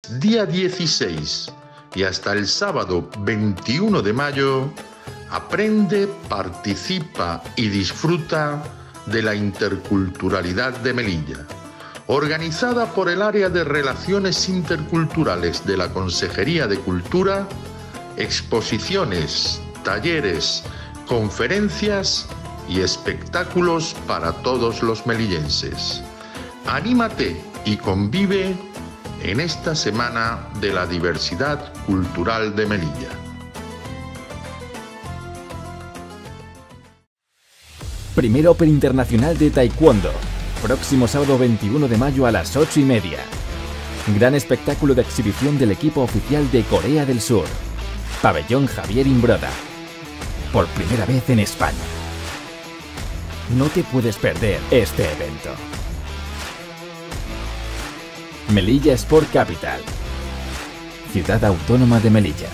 Día 16 y hasta el sábado 21 de mayo, aprende, participa y disfruta de la interculturalidad de Melilla, organizada por el Área de Relaciones Interculturales de la Consejería de Cultura, exposiciones, talleres, conferencias y espectáculos para todos los melillenses. Anímate y convive en esta Semana de la Diversidad Cultural de Melilla. Primer Open Internacional de Taekwondo, próximo sábado 21 de mayo a las 8:30. Gran espectáculo de exhibición del equipo oficial de Corea del Sur. Pabellón Javier Imbroda. Por primera vez en España. No te puedes perder este evento. Melilla Sport Capital, Ciudad Autónoma de Melilla.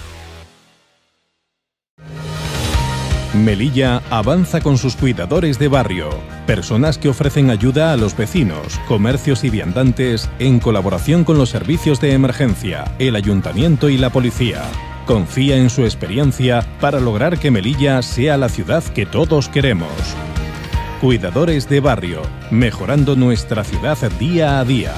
Melilla avanza con sus cuidadores de barrio, personas que ofrecen ayuda a los vecinos, comercios y viandantes en colaboración con los servicios de emergencia, el ayuntamiento y la policía. Confía en su experiencia para lograr que Melilla sea la ciudad que todos queremos. Cuidadores de barrio, mejorando nuestra ciudad día a día.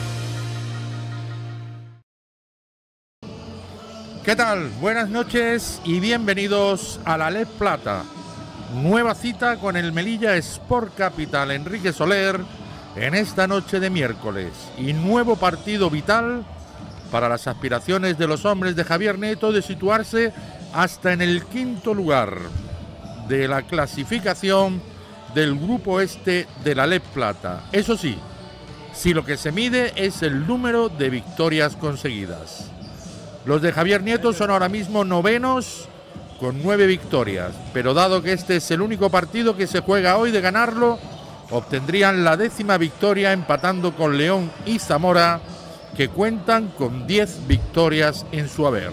¿Qué tal? Buenas noches y bienvenidos a la LED Plata. Nueva cita con el Melilla Sport Capital Enrique Soler en esta noche de miércoles. Y nuevo partido vital para las aspiraciones de los hombres de Javier Nieto de situarse hasta en el quinto lugar de la clasificación del grupo este de la LED Plata. Eso sí, si lo que se mide es el número de victorias conseguidas. Los de Javier Nieto son ahora mismo novenos con 9 victorias, pero dado que este es el único partido que se juega hoy, de ganarlo, obtendrían la 10ª victoria empatando con León y Zamora, que cuentan con 10 victorias en su haber.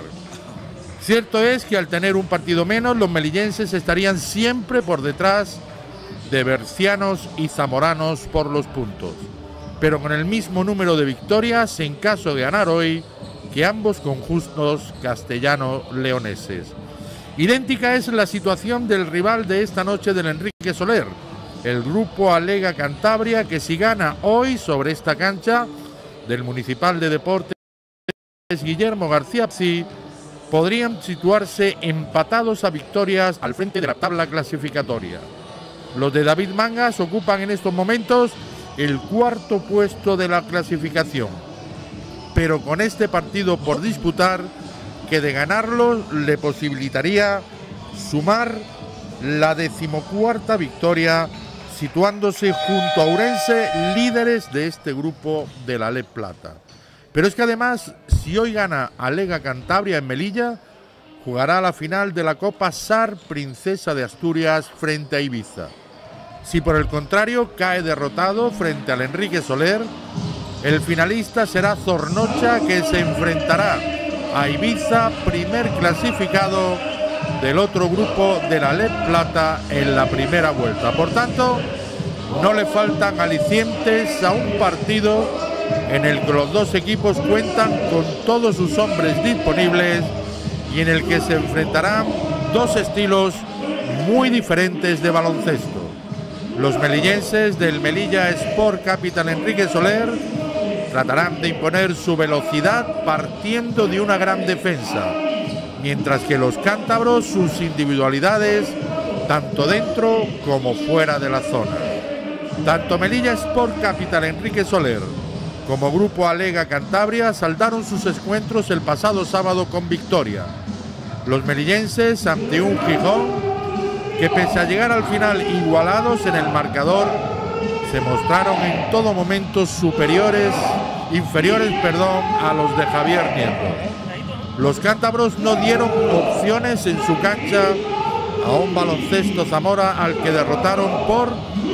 Cierto es que al tener un partido menos, los melillenses estarían siempre por detrás de bercianos y zamoranos por los puntos, pero con el mismo número de victorias en caso de ganar hoy que ambos conjuntos castellano-leoneses. Idéntica es la situación del rival de esta noche del Enrique Soler, el grupo Alega Cantabria, que si gana hoy sobre esta cancha del Municipal de Deportes Guillermo García Psi, podrían situarse empatados a victorias al frente de la tabla clasificatoria. Los de David Mangas ocupan en estos momentos el 4º puesto de la clasificación, pero con este partido por disputar, que de ganarlo le posibilitaría sumar la 14ª victoria, situándose junto a Ourense, líderes de este grupo de la LED Plata. Pero es que además, si hoy gana Alega Cantabria en Melilla, jugará la final de la Copa SAR Princesa de Asturias frente a Ibiza. Si por el contrario cae derrotado frente al Enrique Soler, el finalista será Zornocha, que se enfrentará a Ibiza, primer clasificado del otro grupo de la LED Plata en la primera vuelta. Por tanto, no le faltan alicientes a un partido en el que los dos equipos cuentan con todos sus hombres disponibles y en el que se enfrentarán dos estilos muy diferentes de baloncesto. Los melillenses del Melilla Sport Capital Enrique Soler tratarán de imponer su velocidad partiendo de una gran defensa, mientras que los cántabros sus individualidades tanto dentro como fuera de la zona. Tanto Melilla Sport Capital Enrique Soler como Grupo Alega Cantabria saldaron sus encuentros el pasado sábado con victoria. Los melillenses ante un Gijón que, pese a llegar al final igualados en el marcador, se mostraron en todo momento inferiores a los de Javier Nieto. Los cántabros no dieron opciones en su cancha a un Baloncesto Zamora al que derrotaron por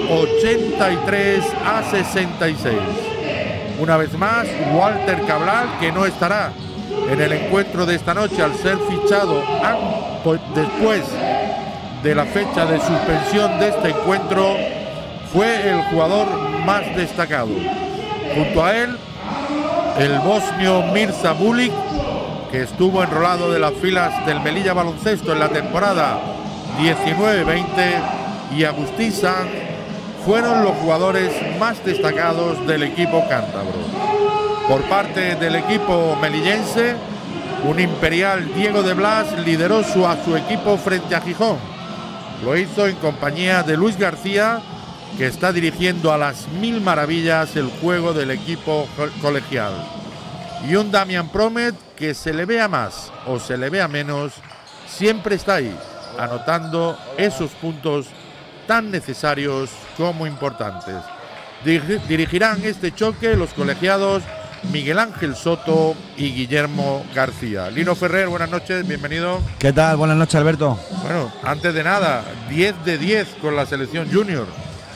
83-66. Una vez más, Walter Cabral, que no estará en el encuentro de esta noche al ser fichado después de la fecha de suspensión de este encuentro, fue el jugador más destacado. Junto a él, el bosnio Mirza Bulik, que estuvo enrolado de las filas del Melilla Baloncesto en la temporada 19-20, y Agustín Sanz fueron los jugadores más destacados del equipo cántabro. Por parte del equipo melillense, un imperial Diego de Blas lideró a su equipo frente a Gijón. Lo hizo en compañía de Luis García, que está dirigiendo a las mil maravillas el juego del equipo colegial. Y un Damian Promet que se le vea más o se le vea menos, siempre está ahí, anotando esos puntos tan necesarios como importantes. Dirigirán este choque los colegiados Miguel Ángel Soto y Guillermo García. Lino Ferrer, buenas noches, bienvenido. ¿Qué tal? Buenas noches, Alberto. Bueno, antes de nada, 10 de 10 con la selección junior.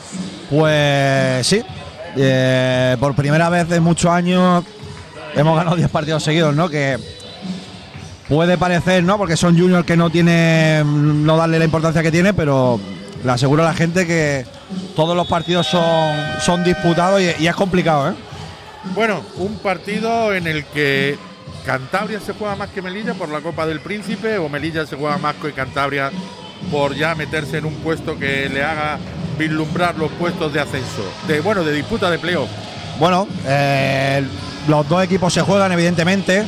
Pues sí, por primera vez en muchos años hemos ganado 10 partidos seguidos, ¿no? Que puede parecer, ¿no? Porque son juniors que no darle la importancia que tiene, pero le aseguro a la gente que todos los partidos son disputados y es complicado, ¿eh? Bueno, un partido en el que Cantabria se juega más que Melilla por la Copa del Príncipe, o Melilla se juega más que Cantabria por ya meterse en un puesto que le haga vislumbrar los puestos de ascenso, de disputa de playoff. Bueno, los dos equipos se juegan, evidentemente.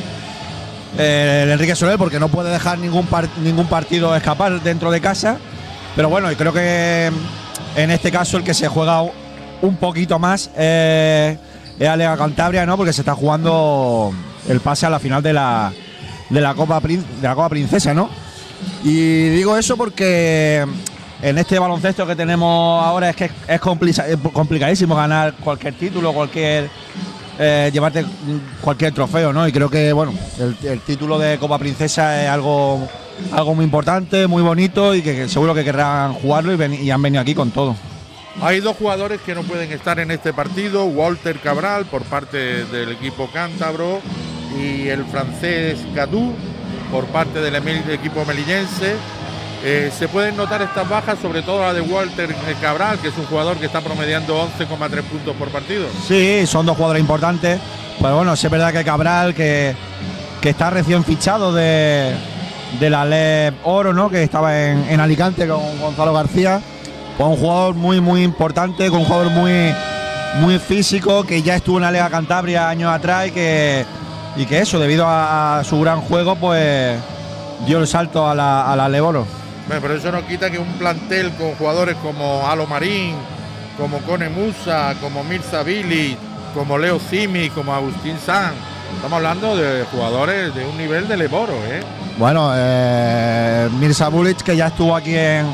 El Enrique Soler, porque no puede dejar ningún partido escapar dentro de casa. Pero bueno, y creo que en este caso el que se juega un poquito más es Alega Cantabria, ¿no? Porque se está jugando el pase a la final de la Copa Princesa, ¿no? Y digo eso porque en este baloncesto que tenemos ahora es que es complicadísimo ganar cualquier título, llevarte cualquier trofeo, ¿no? Y creo que bueno, el título de Copa Princesa es algo muy importante, muy bonito, y que seguro que querrán jugarlo y han venido aquí con todo. Hay dos jugadores que no pueden estar en este partido: Walter Cabral por parte del equipo cántabro y el francés Cadú por parte del equipo melillense. Se pueden notar estas bajas, sobre todo la de Walter Cabral, que es un jugador que está promediando 11,3 puntos por partido. Sí, son dos jugadores importantes, pero bueno, sí es verdad que Cabral, que está recién fichado de la LEP Oro, ¿no? Que estaba en Alicante con Gonzalo García. Pues un jugador muy importante, con un jugador muy físico, que ya estuvo en la Liga Cantabria años atrás y que eso, debido a su gran juego, pues dio el salto a la LEP Oro. Bueno, pero eso no quita que un plantel con jugadores como Alo Marín, como Cone Musa, como Mirza Bilic, como Leo Simi, como Agustín Sanz, estamos hablando de jugadores de un nivel de LEP Oro, ¿eh? Bueno, Mirza Bilic, que ya estuvo aquí en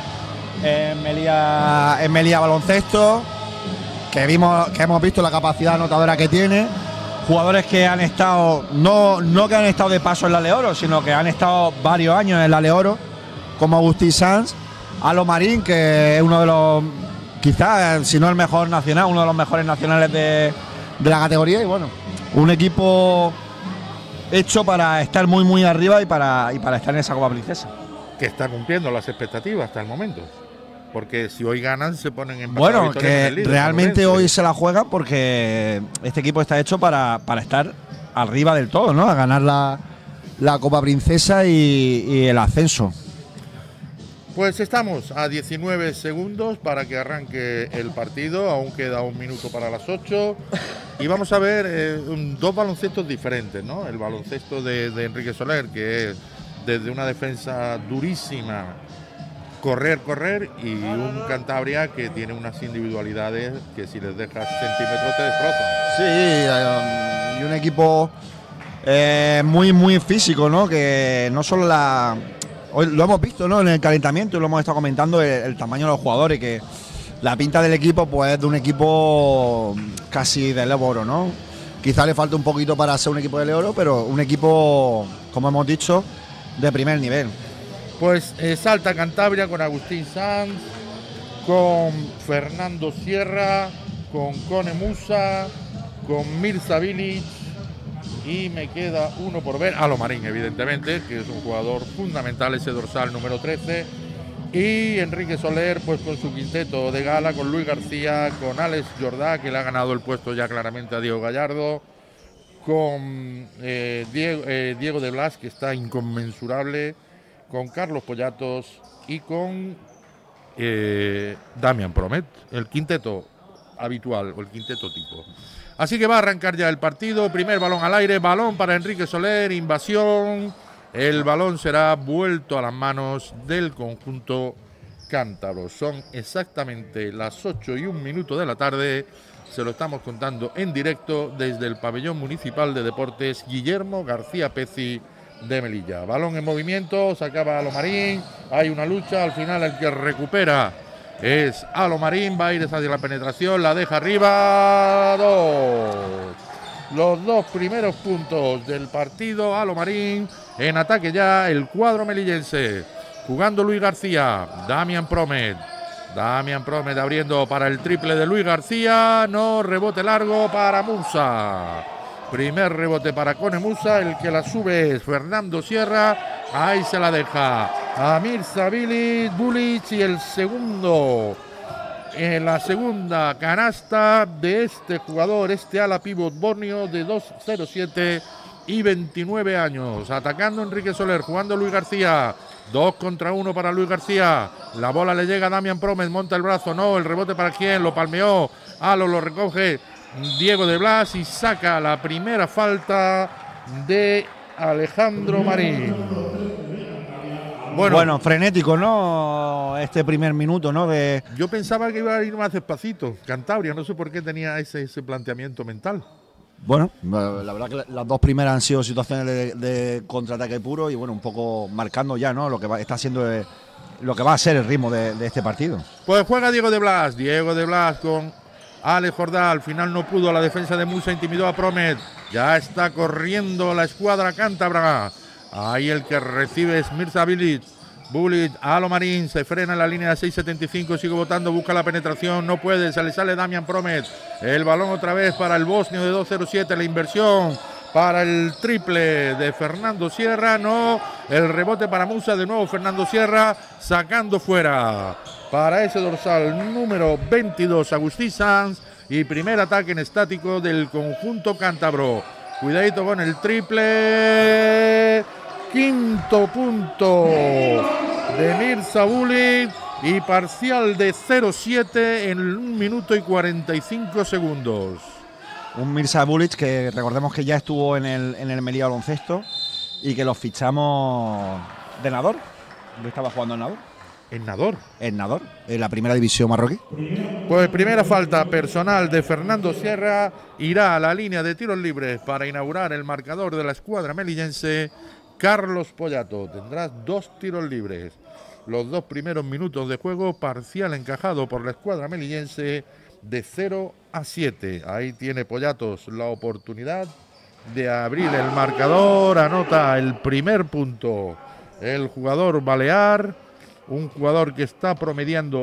Melilla Baloncesto, que hemos visto la capacidad anotadora que tiene. Jugadores que han estado, no que han estado de paso en la LEP Oro, sino que han estado varios años en la LEP Oro, como Agustín Sanz, Alo Marín, que es uno de los, quizás, si no el mejor nacional, uno de los mejores nacionales de la categoría. Y bueno, un equipo hecho para estar muy arriba y para estar en esa Copa Princesa. Que está cumpliendo las expectativas hasta el momento. Porque si hoy ganan, se ponen en bueno, que realmente hoy se la juegan, porque este equipo está hecho para estar arriba del todo, ¿no? A ganar la Copa Princesa y el ascenso. Pues estamos a 19 segundos para que arranque el partido. Aún queda un minuto para las 8. Y vamos a ver dos baloncestos diferentes, ¿no? El baloncesto de Enrique Soler, que es desde una defensa durísima, correr, y un Cantabria que tiene unas individualidades que si les dejas centímetros te destrozan. Sí, y un equipo muy físico, ¿no? Que no solo hoy lo hemos visto, ¿no? En el calentamiento, y lo hemos estado comentando, el tamaño de los jugadores, que la pinta del equipo pues es de un equipo casi de LEP Oro, ¿no? Quizá le falta un poquito para ser un equipo de LEP Oro, pero un equipo, como hemos dicho, de primer nivel. Pues salta Cantabria con Agustín Sanz, con Fernando Sierra, con Cone Musa, con Mirza Bilic, y me queda uno por ver, Alo Marín, evidentemente, que es un jugador fundamental, ese dorsal número 13, y Enrique Soler pues con su quinteto de gala, con Luis García, con Alex Jordá, que le ha ganado el puesto ya claramente a Diego Gallardo, con Diego de Blas, que está inconmensurable, con Carlos Pollatos y con Damian Promet, el quinteto habitual o el quinteto tipo. Así que va a arrancar ya el partido. Primer balón al aire, balón para Enrique Soler, invasión. El balón será vuelto a las manos del conjunto cántabro. Son exactamente las 8:01 de la tarde. Se lo estamos contando en directo desde el pabellón municipal de deportes Guillermo García Peci de Melilla. Balón en movimiento, sacaba Alomarín, hay una lucha, al final el que recupera es Alomarín, va a ir hacia la penetración, la deja arriba, 2. Los 2 primeros puntos del partido, Alomarín, en ataque ya el cuadro melillense, jugando Luis García, Damian Promet abriendo para el triple de Luis García, no, rebote largo para Musa. Primer rebote para Cone Musa, el que la sube es Fernando Sierra, ahí se la deja a Mirza Bulic y el segundo, en la segunda canasta de este jugador, este ala pívot borneo de 2'07" y 29 años, atacando Enrique Soler, jugando Luis García, 2 contra 1 para Luis García, la bola le llega a Damian Promet, monta el brazo, no, el rebote para quién, lo palmeó, lo recoge Diego de Blas y saca la primera falta de Alejandro Marín. Bueno, frenético, ¿no? Este primer minuto, ¿no? Yo pensaba que iba a ir más despacito, Cantabria, no sé por qué tenía ese planteamiento mental. Bueno, la verdad que las 2 primeras han sido situaciones de contraataque puro y bueno, un poco marcando ya, ¿no? Lo que está siendo lo que va a ser el ritmo de este partido. Pues juega Diego de Blas con Ale Jordá, al final no pudo, la defensa de Musa intimidó a Promet, ya está corriendo la escuadra cántabra, ahí el que recibe es Mirza Bulic, Alomarín, se frena en la línea de 6'75", sigue botando, busca la penetración, no puede, se le sale Damian Promet, el balón otra vez para el bosnio de 2'07", la inversión para el triple de Fernando Sierra, no, el rebote para Musa, de nuevo Fernando Sierra, sacando fuera para ese dorsal número 22, Agustí Sanz, y primer ataque en estático del conjunto cántabro. Cuidadito con el triple, quinto punto de Mirza Bulic y parcial de 0-7 en 1 minuto y 45 segundos. Un Mirza Bulic que recordemos que ya estuvo en el Melilla Baloncesto y que lo fichamos de Nador. Estaba jugando en Nador. En Nador, en la primera división marroquí. Pues primera falta personal de Fernando Sierra, irá a la línea de tiros libres para inaugurar el marcador de la escuadra melillense. Carlos Pollato tendrá 2 tiros libres. Los 2 primeros minutos de juego, parcial encajado por la escuadra melillense de 0-7. Ahí tiene Pollatos la oportunidad de abrir el marcador. Anota el primer punto el jugador balear, un jugador que está promediando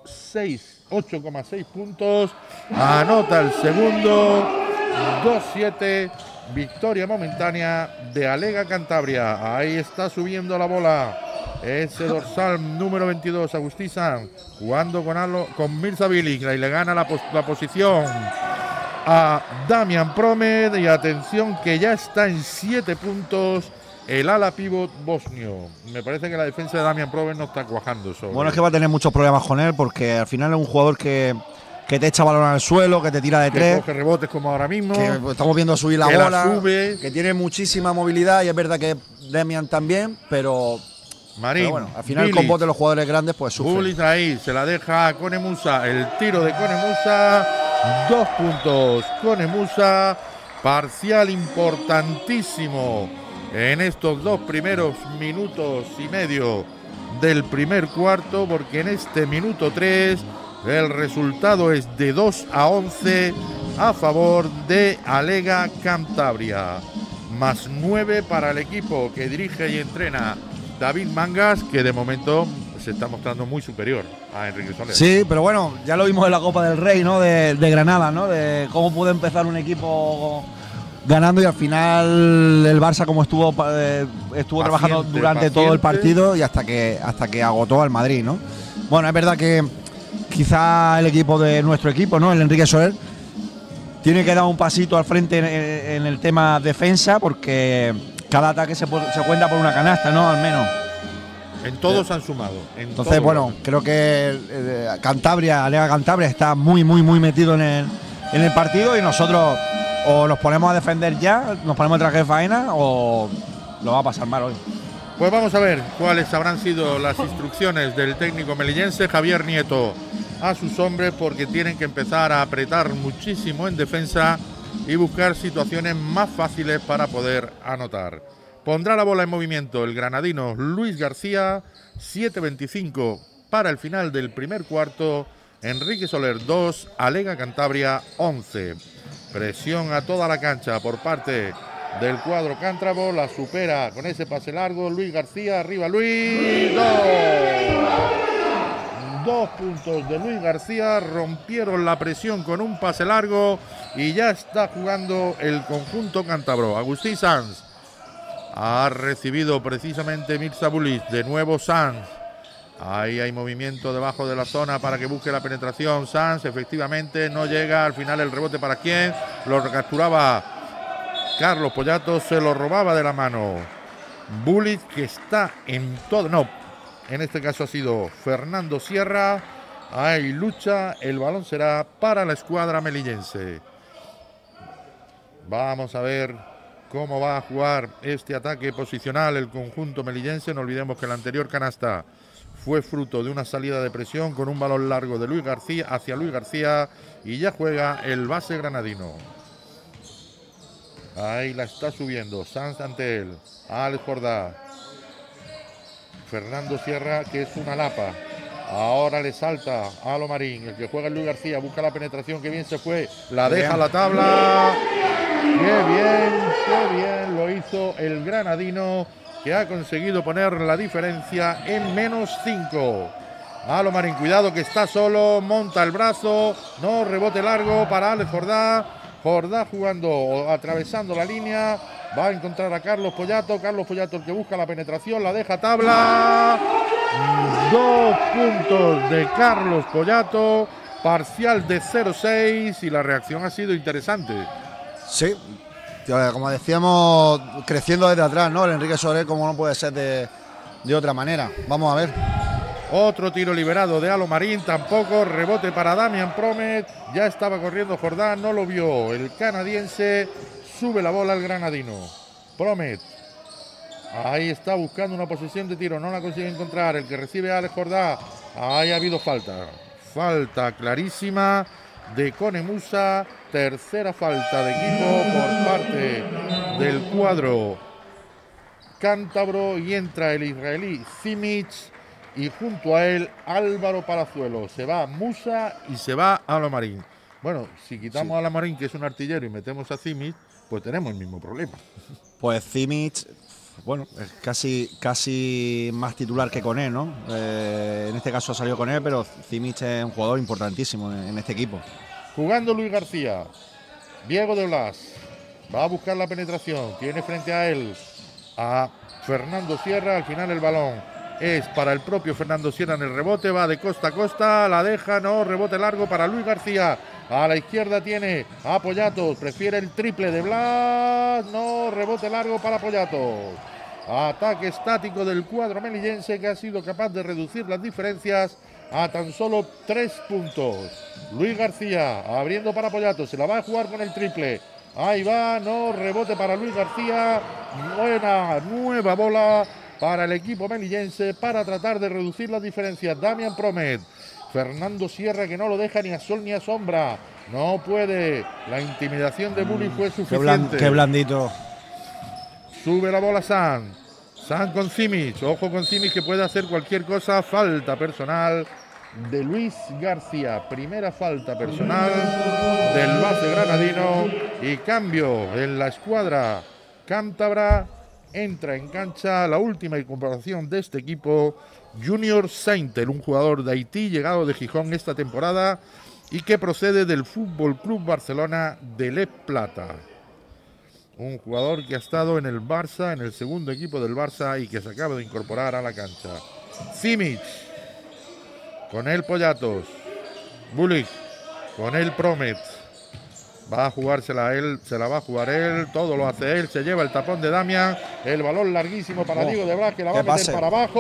8,6 puntos. Anota el segundo, 2-7. Victoria momentánea de Alega Cantabria. Ahí está subiendo la bola ese dorsal número 22, Agustí Sanz, jugando con Mirza Bulic, y le gana la posición a Damian Promet. Y atención que ya está en 7 puntos el ala pívot bosnio. Me parece que la defensa de Damian Promet no está cuajando. Bueno, es que va a tener muchos problemas con él porque al final es un jugador que te echa balón al suelo, que te tira de 3, que coge rebotes como ahora mismo, que estamos viendo subir la bola, sube, que tiene muchísima movilidad y es verdad que Damian también, pero bueno, al final el combo de los jugadores grandes pues sufre. Bulic ahí, se la deja a Cone Musa, el tiro de Cone Musa, 2 puntos Cone Musa, parcial importantísimo en estos 2 primeros minutos y medio del primer cuarto, porque en este minuto 3 el resultado es de 2-11 a favor de Alega Cantabria, más 9 para el equipo que dirige y entrena David Mangas, que de momento se está mostrando muy superior a Enrique Soler. Sí, pero bueno, ya lo vimos en la Copa del Rey, ¿no? De Granada, ¿no? De cómo puede empezar un equipo ganando y al final el Barça como estuvo trabajando durante todo el partido y hasta que agotó al Madrid, ¿no? Bueno, es verdad que quizá el equipo de nuestro equipo, ¿no? El Enrique Soler tiene que dar un pasito al frente en el tema defensa, porque cada ataque se cuenta por una canasta, ¿no? Al menos. En todos han sumado. Entonces, bueno, creo que Cantabria, Alega Cantabria, está muy metido en el partido, y nosotros o nos ponemos a defender ya, nos ponemos a traje faena, o lo va a pasar mal hoy. Pues vamos a ver cuáles habrán sido las instrucciones del técnico melillense Javier Nieto a sus hombres, porque tienen que empezar a apretar muchísimo en defensa y buscar situaciones más fáciles para poder anotar. Pondrá la bola en movimiento el granadino Luis García. 7:25 para el final del primer cuarto. Enrique Soler 2, Alega Cantabria 11. Presión a toda la cancha por parte del cuadro cántabro. La supera con ese pase largo Luis García. Arriba Luis. 2 puntos de Luis García. Rompieron la presión con un pase largo y ya está jugando el conjunto cántabro. Agustín Sanz ha recibido precisamente Mirza Bulic. De nuevo Sanz. Ahí hay movimiento debajo de la zona para que busque la penetración. Sanz efectivamente no llega. Al final el rebote para quién. Lo capturaba Carlos Pollato. Se lo robaba de la mano Bulic, que está en todo. No, en este caso ha sido Fernando Sierra. Hay lucha. El balón será para la escuadra melillense. Vamos a ver cómo va a jugar este ataque posicional el conjunto melillense. No olvidemos que la anterior canasta fue fruto de una salida de presión con un balón largo de Luis García hacia Luis García, y ya juega el base granadino. Ahí la está subiendo Sanz ante él. Alex Jordá. Fernando Sierra, que es una lapa. Ahora le salta a Lomarín, el que juega Luis García, busca la penetración, que bien se fue, la deja a la tabla. Qué bien lo hizo el granadino, que ha conseguido poner la diferencia en -5. Lomarín, cuidado que está solo, monta el brazo, no, rebote largo para Alex Jordá. Jordá jugando, atravesando la línea, va a encontrar a Carlos Pollato. Carlos Pollato, el que busca la penetración, la deja a tabla. 2 puntos de Carlos Pollato, parcial de 0-6, y la reacción ha sido interesante. Sí, como decíamos, creciendo desde atrás, ¿no? El Enrique Soler, como no puede ser de otra manera. Vamos a ver. Otro tiro liberado de Alomarín, tampoco. Rebote para Damian Promet. Ya estaba corriendo Jordán, no lo vio el canadiense. Sube la bola el granadino. Promet. Ahí está buscando una posición de tiro, no la consigue encontrar. El que recibe a Alex Jordán. Ahí ha habido falta. Falta clarísima de Conemusa. Tercera falta de equipo por parte del cuadro cántabro, y entra el israelí Simic, y junto a él Álvaro Palazuelo. Se va Musa y se va Alomarín. Bueno, si quitamos a Alomarín, que es un artillero, y metemos a Simic, pues tenemos el mismo problema. Pues Simic, bueno, es casi más titular que Koné, ¿no? En este caso salió Koné, pero Simic es un jugador importantísimo en este equipo. Jugando Luis García. Diego de Blas va a buscar la penetración. Tiene frente a él a Fernando Sierra. Al final el balón es para el propio Fernando Sierra en el rebote. Va de costa a costa. La deja, no. Rebote largo para Luis García. A la izquierda tiene a Pollatos. Prefiere el triple de Blas. No. Rebote largo para Pollatos. Ataque estático del cuadro melillense, que ha sido capaz de reducir las diferencias a tan solo 3 puntos. Luis García abriendo para Pollato, se la va a jugar con el triple. Ahí va, no, rebote para Luis García. Buena nueva bola para el equipo melillense para tratar de reducir las diferencias. Damian Promet. Fernando Sierra, que no lo deja ni a sol ni a sombra. No puede. La intimidación de Bully fue suficiente. Qué blandito. Sube la bola Sanz. Sanz con Simic. Ojo con Simic, que puede hacer cualquier cosa. Falta personal de Luis García. Primera falta personal del base granadino. Y cambio en la escuadra cántabra. Entra en cancha la última incorporación de este equipo, Junior Saintel, un jugador de Haití llegado de Gijón esta temporada y que procede del Fútbol Club Barcelona de Les Plata. Un jugador que ha estado en el Barça, en el segundo equipo del Barça, y que se acaba de incorporar a la cancha. Simic, con él Pollatos, Bulic, con él Promet. Va a jugársela él, se la va a jugar él, todo lo hace él, se lleva el tapón de Damián, el balón larguísimo para Diego de Blas, que la va a meter para abajo.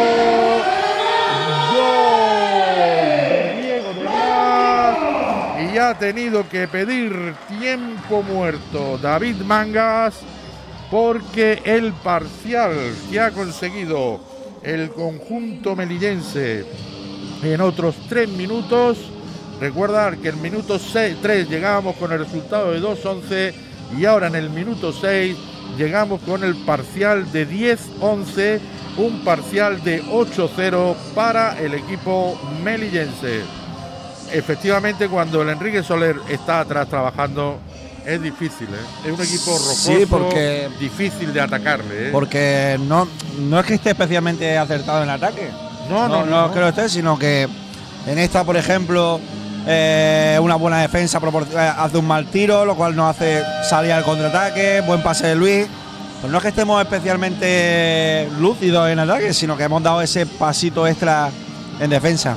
¡Gol de Diego de Blas! Y ha tenido que pedir tiempo muerto David Mangas, porque el parcial que ha conseguido el conjunto melillense en otros 3 minutos. Recordar que en el minuto 3 llegábamos con el resultado de 2-11 y ahora en el minuto 6 llegamos con el parcial de 10-11, un parcial de 8-0 para el equipo melillense. Efectivamente, cuando el Enrique Soler está atrás trabajando, es difícil, ¿eh? Es un equipo rocoso, sí, porque, difícil de atacarle, ¿eh? Porque no es que esté especialmente acertado en ataque. No creo que esté, sino que en esta, por ejemplo, una buena defensa hace un mal tiro, lo cual nos hace salir al contraataque, buen pase de Luis. Pues no es que estemos especialmente lúcidos en ataque, sino que hemos dado ese pasito extra en defensa.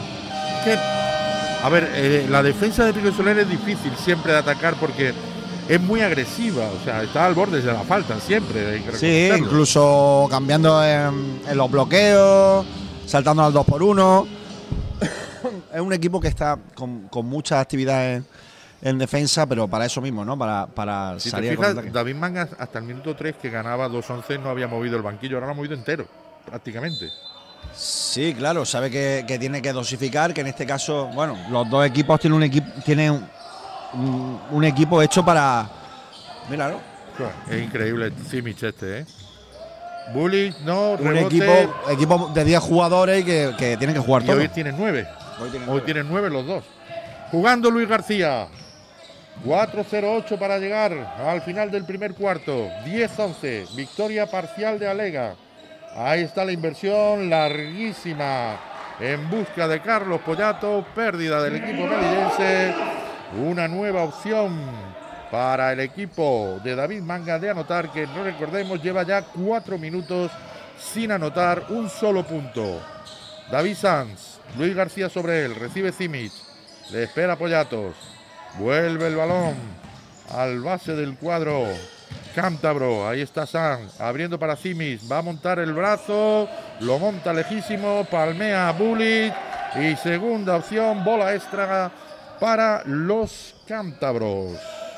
A ver, la defensa de Enrique Soler es difícil siempre de atacar porque es muy agresiva, o sea, está al borde de la falta siempre. Sí, incluso cambiando en los bloqueos, saltando al 2x1. Es un equipo que está con muchas actividades en defensa, pero para eso mismo, ¿no? Para si salir te fijas, David Mangas hasta el minuto 3 que ganaba 2-11 no había movido el banquillo, ahora lo ha movido entero, prácticamente. Sí, claro, sabe que tiene que dosificar, que en este caso, bueno, los dos equipos tienen un equipo hecho para… Míralo. Es increíble Simic este, ¿eh? Bully, no, un rebote. equipo de 10 jugadores y que tienen que jugar todos. Hoy tienen 9. Hoy tienen 9 los dos. Jugando Luis García. 4-0-8 para llegar al final del primer cuarto. 10-11. Victoria parcial de Alega. Ahí está la inversión larguísima en busca de Carlos Pollato. Pérdida del equipo melillense. Una nueva opción para el equipo de David Mangas de anotar, que no recordemos lleva ya 4 minutos sin anotar un solo punto. David Sanz, Luis García sobre él, recibe Simic, le espera Pollatos, vuelve el balón al base del cuadro cántabro, ahí está Sanz, abriendo para Simic, va a montar el brazo, lo monta lejísimo, palmea a Bulic y segunda opción, bola extra para los cántabros.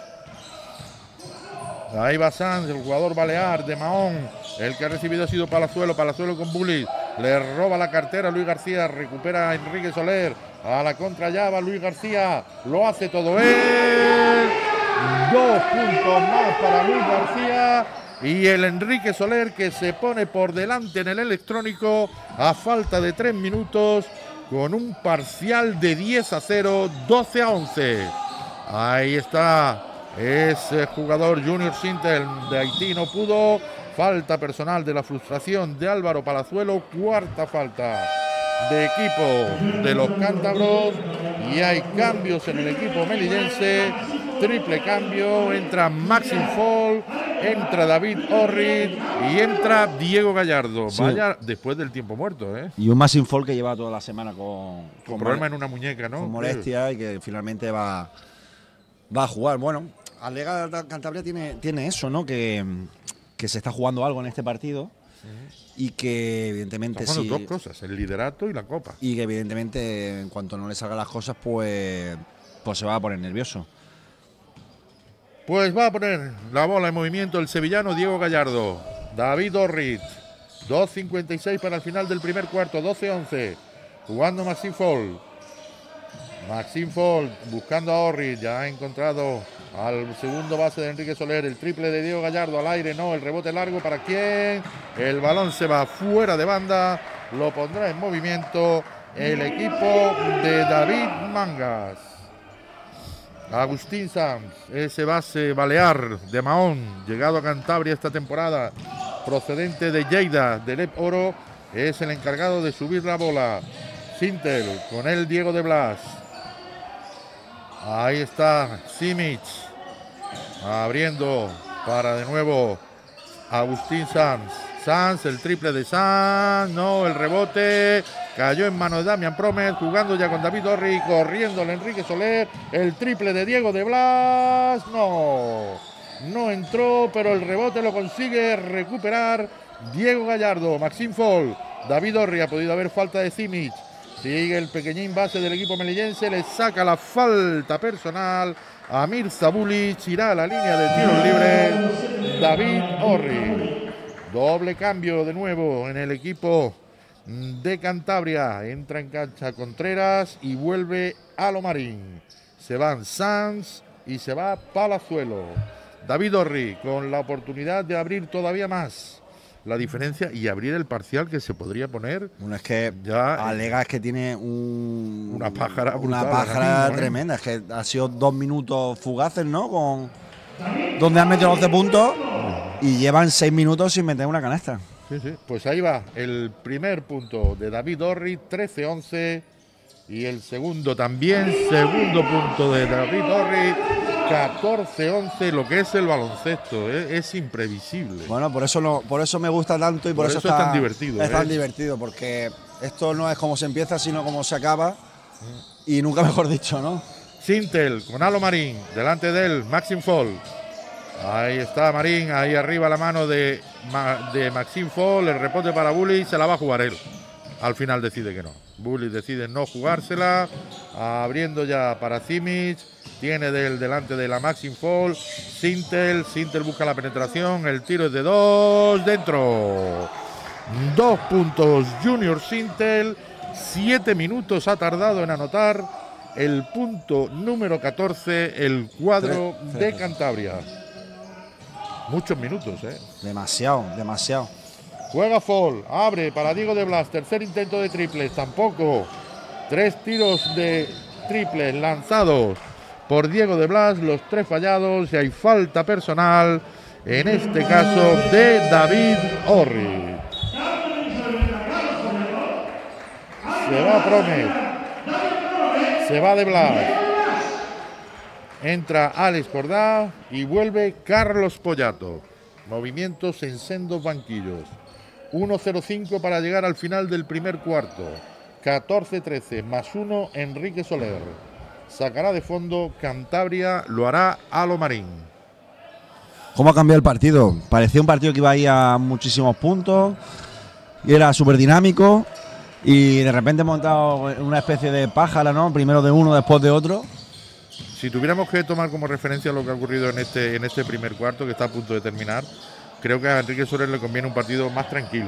Ahí va Sanz, el jugador balear de Mahón. El que ha recibido ha sido Palazuelo con Bulic. Le roba la cartera Luis García. Recupera a Enrique Soler. A la contra ya va Luis García. Lo hace todo él. 2 puntos más para Luis García. Y el Enrique Soler que se pone por delante en el electrónico a falta de 3 minutos. Con un parcial de 10-0, 12-11. Ahí está. Ese jugador Junior Sintel de Haití no pudo. Falta personal de la frustración de Álvaro Palazuelo. Cuarta falta de equipo de los cántabros. Y hay cambios en el equipo melillense. Triple cambio. Entra Maxim Fall, entra David Orrid y entra Diego Gallardo. Sí. Vaya después del tiempo muerto, ¿eh? Y un Maxim Fall que lleva toda la semana con problema en una muñeca, ¿no? Con molestia y que finalmente va a jugar. Bueno, Alega Cantabria tiene eso, ¿no? Que se está jugando algo en este partido y que evidentemente está jugando dos cosas, el liderato y la copa. Y que evidentemente en cuanto no le salgan las cosas, pues se va a poner nervioso. Pues va a poner la bola en movimiento el sevillano Diego Gallardo. David Orrid. 2.56 para el final del primer cuarto, 12-11. Jugando Maxim Fall. Maxim Fall buscando a Orrid. Ya ha encontrado al segundo base de Enrique Soler. El triple de Diego Gallardo al aire. No, el rebote largo para quién. El balón se va fuera de banda. Lo pondrá en movimiento el equipo de David Mangas. Agustín Sanz, ese base balear de Mahón, llegado a Cantabria esta temporada, procedente de Lleida, del EP Oro, es el encargado de subir la bola. Sintel, con él Diego de Blas. Ahí está Simic, abriendo para de nuevo Agustín Sanz. Sanz, el triple de Sanz. No, el rebote. Cayó en manos de Damian Promes. Jugando ya con David Orri. Corriendo el Enrique Soler. El triple de Diego de Blas. No entró, pero el rebote lo consigue recuperar Diego Gallardo. Maxime Fall. David Orri, ha podido haber falta de Simic. Sigue el pequeñín base del equipo melillense. Le saca la falta personal a Mirza Bulic. Irá a la línea de tiros libres David Orri. Doble cambio de nuevo en el equipo de Cantabria. Entra en cancha Contreras y vuelve Alomarín. Se van Sanz y se va Palazuelo. David Orri con la oportunidad de abrir todavía más la diferencia y abrir el parcial que se podría poner. Bueno, es que ya Alega es que tiene una pájara mismo, tremenda. Es que ha sido 2 minutos fugaces, ¿no? Donde han metido 12 puntos y llevan 6 minutos sin meter una canasta. Sí. Pues ahí va el primer punto de David Orri, 13-11. Y el segundo también, segundo punto de David Orri, 14-11, lo que es el baloncesto, es imprevisible. Bueno, por eso me gusta tanto y por eso es tan divertido. Es tan divertido, porque esto no es como se empieza, sino como se acaba. Y nunca mejor dicho, ¿no? Sintel con Alomarín, delante de él, Maxime Fall. Ahí está Marín, ahí arriba la mano de Maxime Fall, el rebote para Bully, se la va a jugar él. Al final decide que no. Bully decide no jugársela, abriendo ya para Simic. Tiene delante de la Maxime Fall. Sintel busca la penetración. El tiro es de 2. Dentro. 2 puntos Junior Sintel. 7 minutos ha tardado en anotar el punto número 14 el cuadro de Cantabria. Muchos minutos, Demasiado. Juega Fall, abre para Diego de Blas, tercer intento de triples, tampoco. 3 tiros de triples lanzados por Diego de Blas, los 3 fallados y hay falta personal, en este caso de David Orri. Se va Promes, se va de Blas, entra Alex Cordá y vuelve Carlos Pollato. Movimientos en sendos banquillos. 1-0-5 para llegar al final del primer cuarto. 14-13 más 1 Enrique Soler. Sacará de fondo Cantabria, lo hará Alomarín. ¿Cómo ha cambiado el partido? Parecía un partido que iba ahí a muchísimos puntos y era súper dinámico y de repente hemos montado una especie de pájara, ¿no? Primero de uno, después de otro. Si tuviéramos que tomar como referencia lo que ha ocurrido en este primer cuarto, que está a punto de terminar, creo que a Enrique Soler le conviene un partido más tranquilo,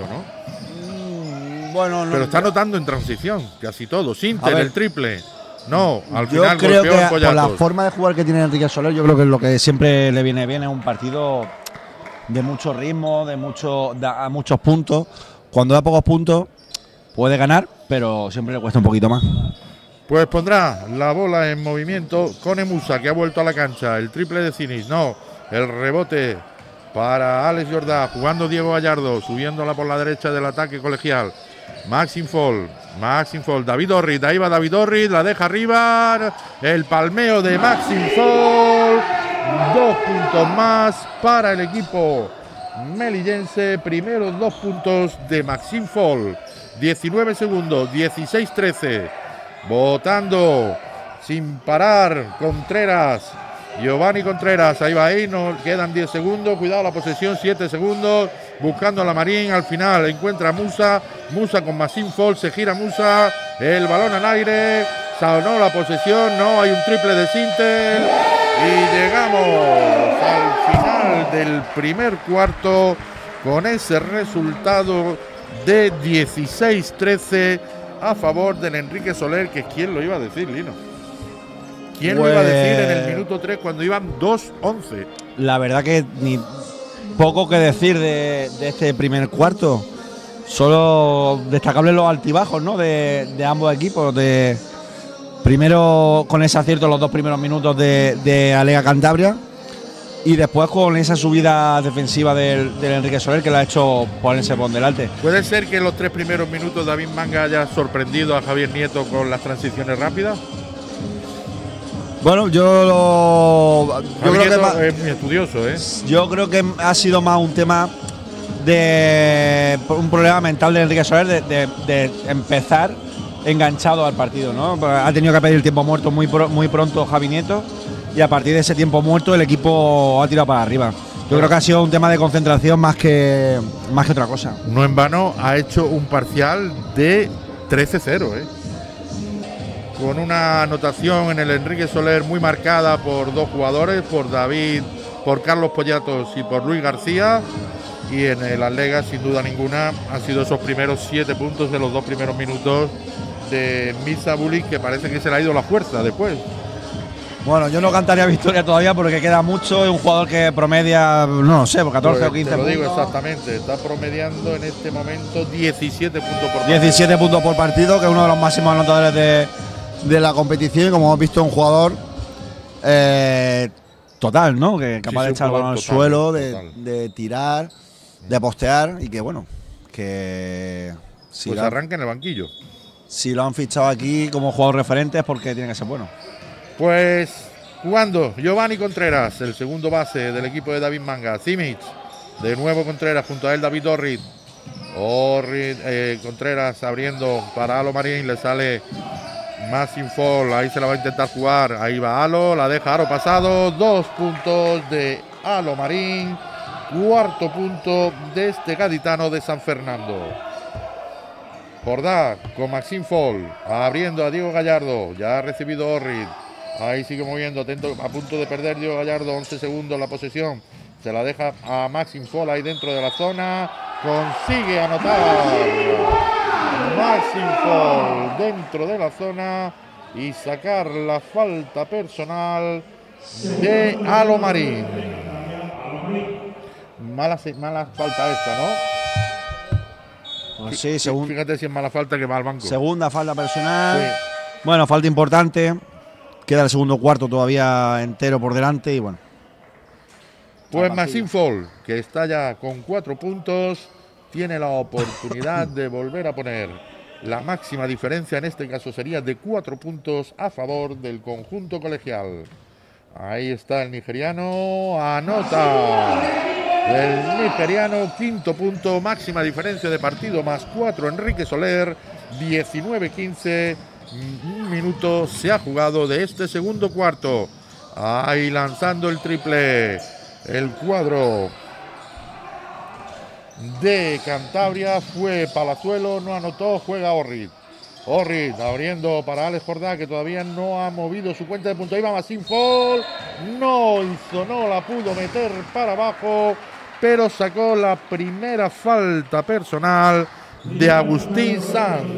¿no? Bueno, no. Pero está anotando en transición, casi todo. Sintel, el triple. No, al yo final creo golpeó que por la forma de jugar que tiene Enrique Soler, yo creo que lo que siempre le viene bien es un partido de mucho ritmo, a muchos puntos. Cuando da pocos puntos puede ganar, pero siempre le cuesta un poquito más. Pues pondrá la bola en movimiento con Emusa, que ha vuelto a la cancha. El triple de Cinis, no. El rebote para Alex Jordá, jugando Diego Gallardo, subiéndola por la derecha del ataque colegial. Maxime Fall, David Orri, ahí va David Orri, la deja arriba. El palmeo de Maxime Fall. 2 puntos más para el equipo melillense. Primeros 2 puntos de Maxime Fall. 19 segundos, 16-13. Votando sin parar Contreras, Giovanni Contreras, ahí va, ahí nos quedan 10 segundos, cuidado la posesión, 7 segundos, buscando a la Marín, al final encuentra a Musa con Maxime Fall, se gira Musa, el balón al aire, sonó la posesión, no, hay un triple de Sintel y llegamos al final del primer cuarto con ese resultado de 16-13 a favor del Enrique Soler, que quién lo iba a decir, Lino. ¿Quién lo iba a decir en el minuto 3 cuando iban 2-11? La verdad que ni poco que decir de este primer cuarto. Solo destacable los altibajos, ¿no? de ambos equipos. Primero con ese acierto los 2 primeros minutos de Alega Cantabria y después con esa subida defensiva del Enrique Soler, que lo ha hecho ponerse por delante. ¿Puede ser que en los 3 primeros minutos David Manga haya sorprendido a Javier Nieto con las transiciones rápidas? Bueno, yo creo que es muy estudioso, Yo creo que ha sido más un tema de un problema mental de Enrique Soler de empezar enganchado al partido, ¿no? Ha tenido que pedir el tiempo muerto muy pronto Javi Nieto, y a partir de ese tiempo muerto el equipo ha tirado para arriba. Yo creo que ha sido un tema de concentración más que otra cosa. No en vano ha hecho un parcial de 13-0, con una anotación en el Enrique Soler muy marcada por dos jugadores, por Carlos Pollatos y por Luis García. Y en el Atlega, sin duda ninguna, han sido esos primeros 7 puntos de los 2 primeros minutos de Mirza Bulik, que parece que se le ha ido la fuerza después. Bueno, yo no cantaría victoria todavía porque queda mucho. Es un jugador que promedia, no sé, por 14 o 15 puntos. Te lo puntos. digo exactamente, está promediando en este momento 17 puntos por partido. 17 puntos por partido, que es uno de los máximos anotadores de la competición. Y como hemos visto, un jugador total, ¿no? Que capaz de echar el balón al suelo, de tirar, de postear, y que bueno, que si pues arranca en el banquillo. Si lo han fichado aquí como jugador referente es porque tiene que ser bueno. Pues jugando Giovanni Contreras, el segundo base del equipo de David Manga. Simic, de nuevo Contreras, junto a él David Orrid. Contreras abriendo para Alo Marín, le sale Maxim Fall, ahí se la va a intentar jugar, ahí va Alo, la deja Aro pasado, 2 puntos de Alo Marín, cuarto punto de este gaditano de San Fernando. Jordá con Maxim Fall, abriendo a Diego Gallardo, ya ha recibido Orrid. Ahí sigue moviendo, atento, a punto de perder Diego Gallardo, 11 segundos la posesión. Se la deja a Maxim Fall ahí dentro de la zona. Consigue anotar Maxim Fall dentro de la zona y sacar la falta personal de Alo Marín. Mala falta esta, ¿no? Pues sí, fíjate si es mala falta que va al banco. Segunda falta personal. Sí. Bueno, falta importante. Queda el segundo cuarto todavía entero por delante y bueno. Pues Maxim Fall, que está ya con 4 puntos, tiene la oportunidad de volver a poner la máxima diferencia, en este caso sería de 4 puntos a favor del conjunto colegial. Ahí está el nigeriano, anota el nigeriano, quinto punto, máxima diferencia de partido, más 4 Enrique Soler, 19-15. Un minuto se ha jugado de este segundo cuarto. Ahí lanzando el triple el cuadro de Cantabria, fue Palazuelo, no anotó, juega Orrid. Orrid abriendo para Alex Jordá, que todavía no ha movido su cuenta de punto. Ahí va Maxim Fall, no la pudo meter para abajo, pero sacó la primera falta personal de Agustín Sanz.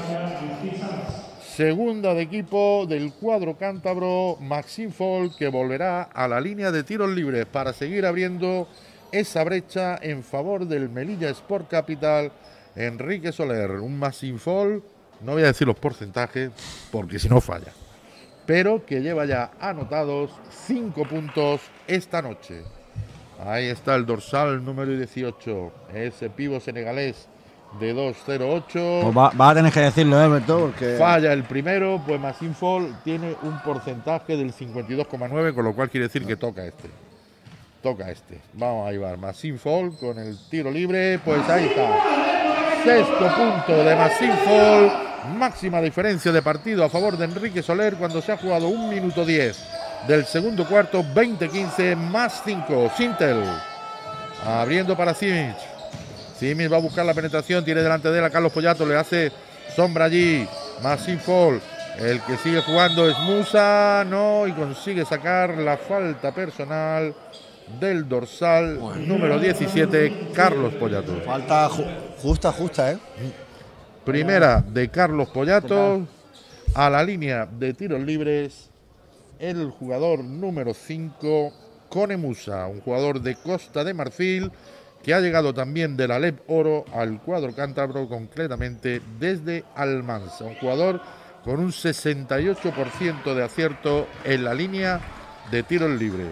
Segunda de equipo del cuadro cántabro, Maxim Fall, que volverá a la línea de tiros libres para seguir abriendo esa brecha en favor del Melilla Sport Capital, Enrique Soler. Un Maxim Fall, no voy a decir los porcentajes porque si no falla, pero que lleva ya anotados 5 puntos esta noche. Ahí está el dorsal número 18, ese pivo senegalés de 2-0-8. Pues va a tener que decirlo, Alberto, porque falla el primero, pues Maxim Fall tiene un porcentaje del 52,9, con lo cual quiere decir que toca este. Vamos a llevar Maxim Fall con el tiro libre, pues ahí está. Sexto punto de Maxim Fall, máxima diferencia de partido a favor de Enrique Soler cuando se ha jugado 1 minuto 10 del segundo cuarto, 20-15 más 5. Sintel abriendo para Simic. Simic va a buscar la penetración, tiene delante de él a Carlos Pollato, le hace sombra allí Maxim Fall. El que sigue jugando es Musa, no, y consigue sacar la falta personal del dorsal número 17, Carlos Pollato. Falta justa, Primera de Carlos Pollato, a la línea de tiros libres, el jugador número 5, Cone Musa, un jugador de Costa de Marfil, que ha llegado también de la LEP Oro al cuadro cántabro, concretamente desde Almansa. Un jugador con un 68% de acierto en la línea de tiros libres.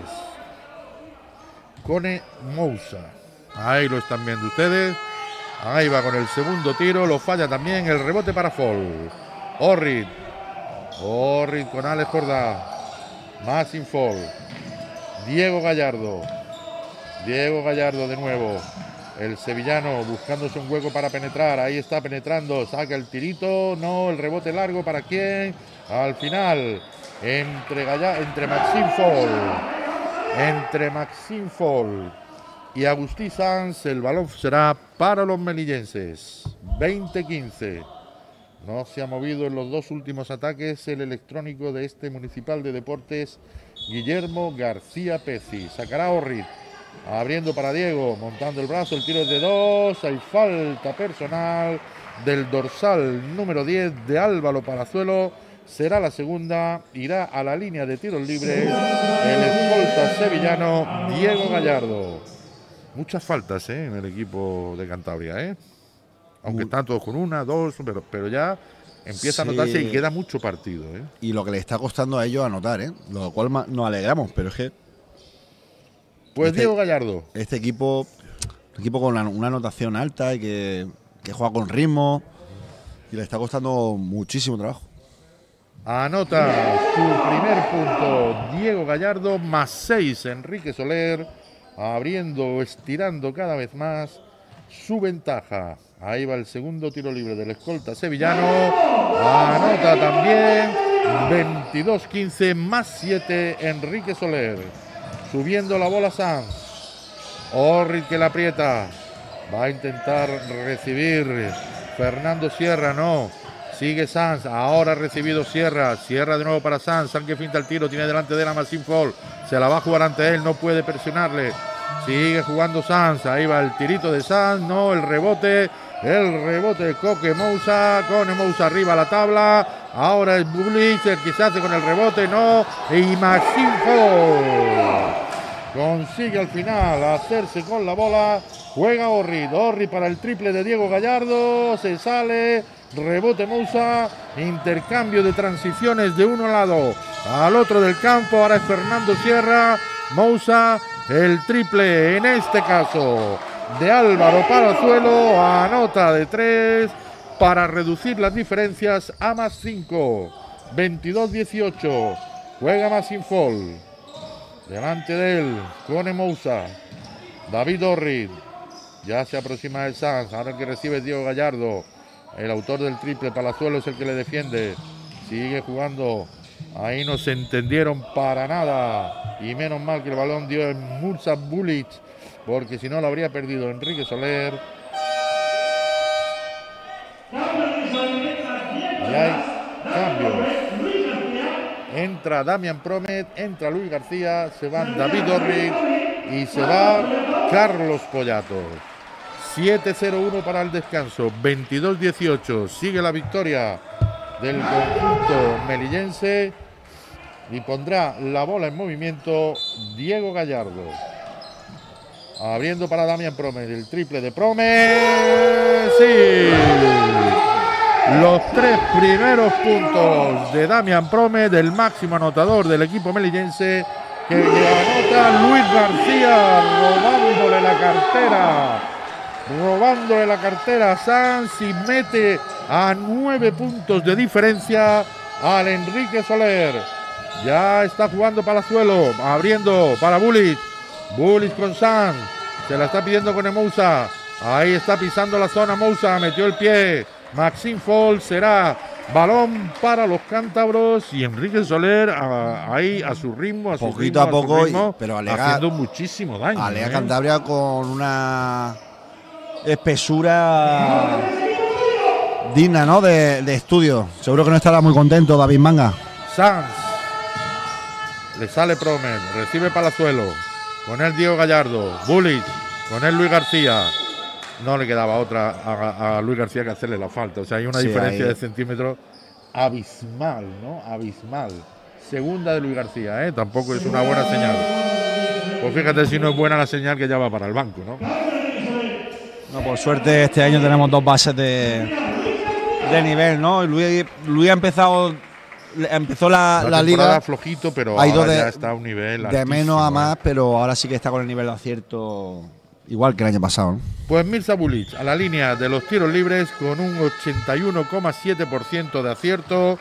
Cone Moussa. Ahí lo están viendo ustedes. Ahí va con el segundo tiro, lo falla también, el rebote para Fall. Orrid con Alex Jordá. Maxim Fall. Diego Gallardo de nuevo. El sevillano buscándose un hueco para penetrar. Ahí está penetrando. Saca el tirito. No, el rebote largo. ¿Para quién? Al final. Entre Maxime Fall y Agustí Sanz, el balón será para los melillenses. 20-15. No se ha movido en los dos últimos ataques el electrónico de este Municipal de Deportes, Guillermo García Peci. Sacará Orrit. Abriendo para Diego, montando el brazo, el tiro es de 2, hay falta personal del dorsal número 10 de Álvaro Palazuelo, será la segunda, irá a la línea de tiros libres el escolta sevillano Diego Gallardo. Muchas faltas en el equipo de Cantabria, aunque están todos con una, dos, pero ya empieza a notarse y queda mucho partido. Y lo que le está costando a ellos anotar, lo cual nos alegramos, pero es que pues Diego Gallardo. Este equipo con una anotación alta y que juega con ritmo y le está costando muchísimo trabajo. Anota su primer punto Diego Gallardo, más 6 Enrique Soler, abriendo, estirando cada vez más su ventaja. Ahí va el segundo tiro libre del escolta sevillano. Anota también 22-15, más 7 Enrique Soler. Subiendo la bola Sanz. Orrit que la aprieta. Va a intentar recibir Fernando Sierra, no. Sigue Sanz. Ahora ha recibido Sierra. Sierra de nuevo para Sanz. Sanz que finta el tiro. Tiene delante de él a Maxime Fall. Se la va a jugar ante él. No puede presionarle. Sigue jugando Sanz. Ahí va el tirito de Sanz. No, el rebote. El rebote de Coque Moussa. Cone Moussa arriba a la tabla. Ahora es Bulich el que se hace con el rebote. No. Y Maxime Fall consigue al final hacerse con la bola. Juega Orrit. Orrit para el triple de Diego Gallardo. Se sale. Rebote Moussa. Intercambio de transiciones de uno lado al otro del campo. Ahora es Fernando Sierra. Moussa. El triple en este caso de Álvaro Palazuelo. Anota de 3 para reducir las diferencias a más 5. 22-18. Juega Maxime Fall. Delante de él, Cone Moussa. David Orrit. Ya se aproxima el Sanz. Ahora el que recibe es Diego Gallardo. El autor del triple, Palazuelo, es el que le defiende. Sigue jugando. Ahí no se entendieron para nada. Y menos mal que el balón dio en Moussa Bulich, porque si no lo habría perdido Enrique Soler. Y hay cambios. Entra Damián Promet, entra Luis García, se van David Orrit y se va Carlos Pollato. 7-0-1 para el descanso, 22-18. Sigue la victoria del conjunto melillense y pondrá la bola en movimiento Diego Gallardo. Abriendo para Damián Promet, el triple de Promet. ¡Sí! Los 3 primeros puntos de Damián Promet, el máximo anotador del equipo melillense, que anota Luis García, robándole la cartera a Sanz y mete a 9 puntos de diferencia al Enrique Soler. Ya está jugando Palazuelo, abriendo para Bulich. Bulich con Sanz, se la está pidiendo con Moussa. Ahí está pisando la zona Moussa, metió el pie. Maxime Fall, será balón para los cántabros y Enrique Soler ahí a su ritmo, a su poquito ritmo, a poco, ritmo, pero haciendo muchísimo daño. Alega Cantabria con una espesura digna, ¿no? de estudio. Seguro que no estará muy contento David Manga. Sanz, le sale Promet, recibe Palazuelo, con él Diego Gallardo, Bulich, con él Luis García. No le quedaba otra a Luis García que hacerle la falta. O sea, hay una diferencia de centímetros abismal, ¿no? Abismal. Segunda de Luis García, tampoco es una buena señal. Pues fíjate si no es buena la señal que ya va para el banco, ¿no? No, por suerte este año tenemos 2 bases de nivel, ¿no? Luis empezó la liga flojito, pero ahora ya está a un nivel de menos a más, pero ahora sí que está con el nivel de acierto igual que el año pasado, ¿no? Pues Mirza Bulich a la línea de los tiros libres con un 81,7% de acierto.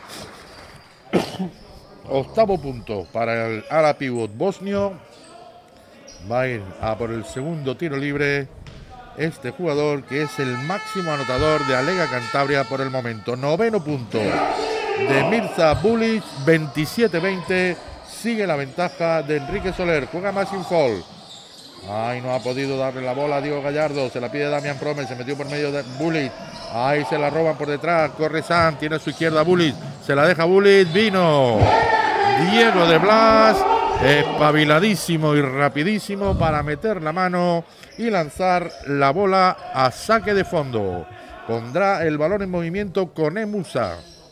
Octavo punto para el ala pivot bosnio. Va a ir a por el segundo tiro libre este jugador que es el máximo anotador de Alega Cantabria por el momento. 9º punto de Mirza Bulic, 27-20. Sigue la ventaja de Enrique Soler. Juega Maxim Fall. Ay, no ha podido darle la bola a Diego Gallardo. Se la pide Damián Promes. Se metió por medio de Bulic. Ahí se la roban por detrás. Corre San. Tiene a su izquierda Bulic. Se la deja Bulic. Vino Diego de Blas. Espabiladísimo y rapidísimo para meter la mano y lanzar la bola a saque de fondo. Pondrá el balón en movimiento con Musa.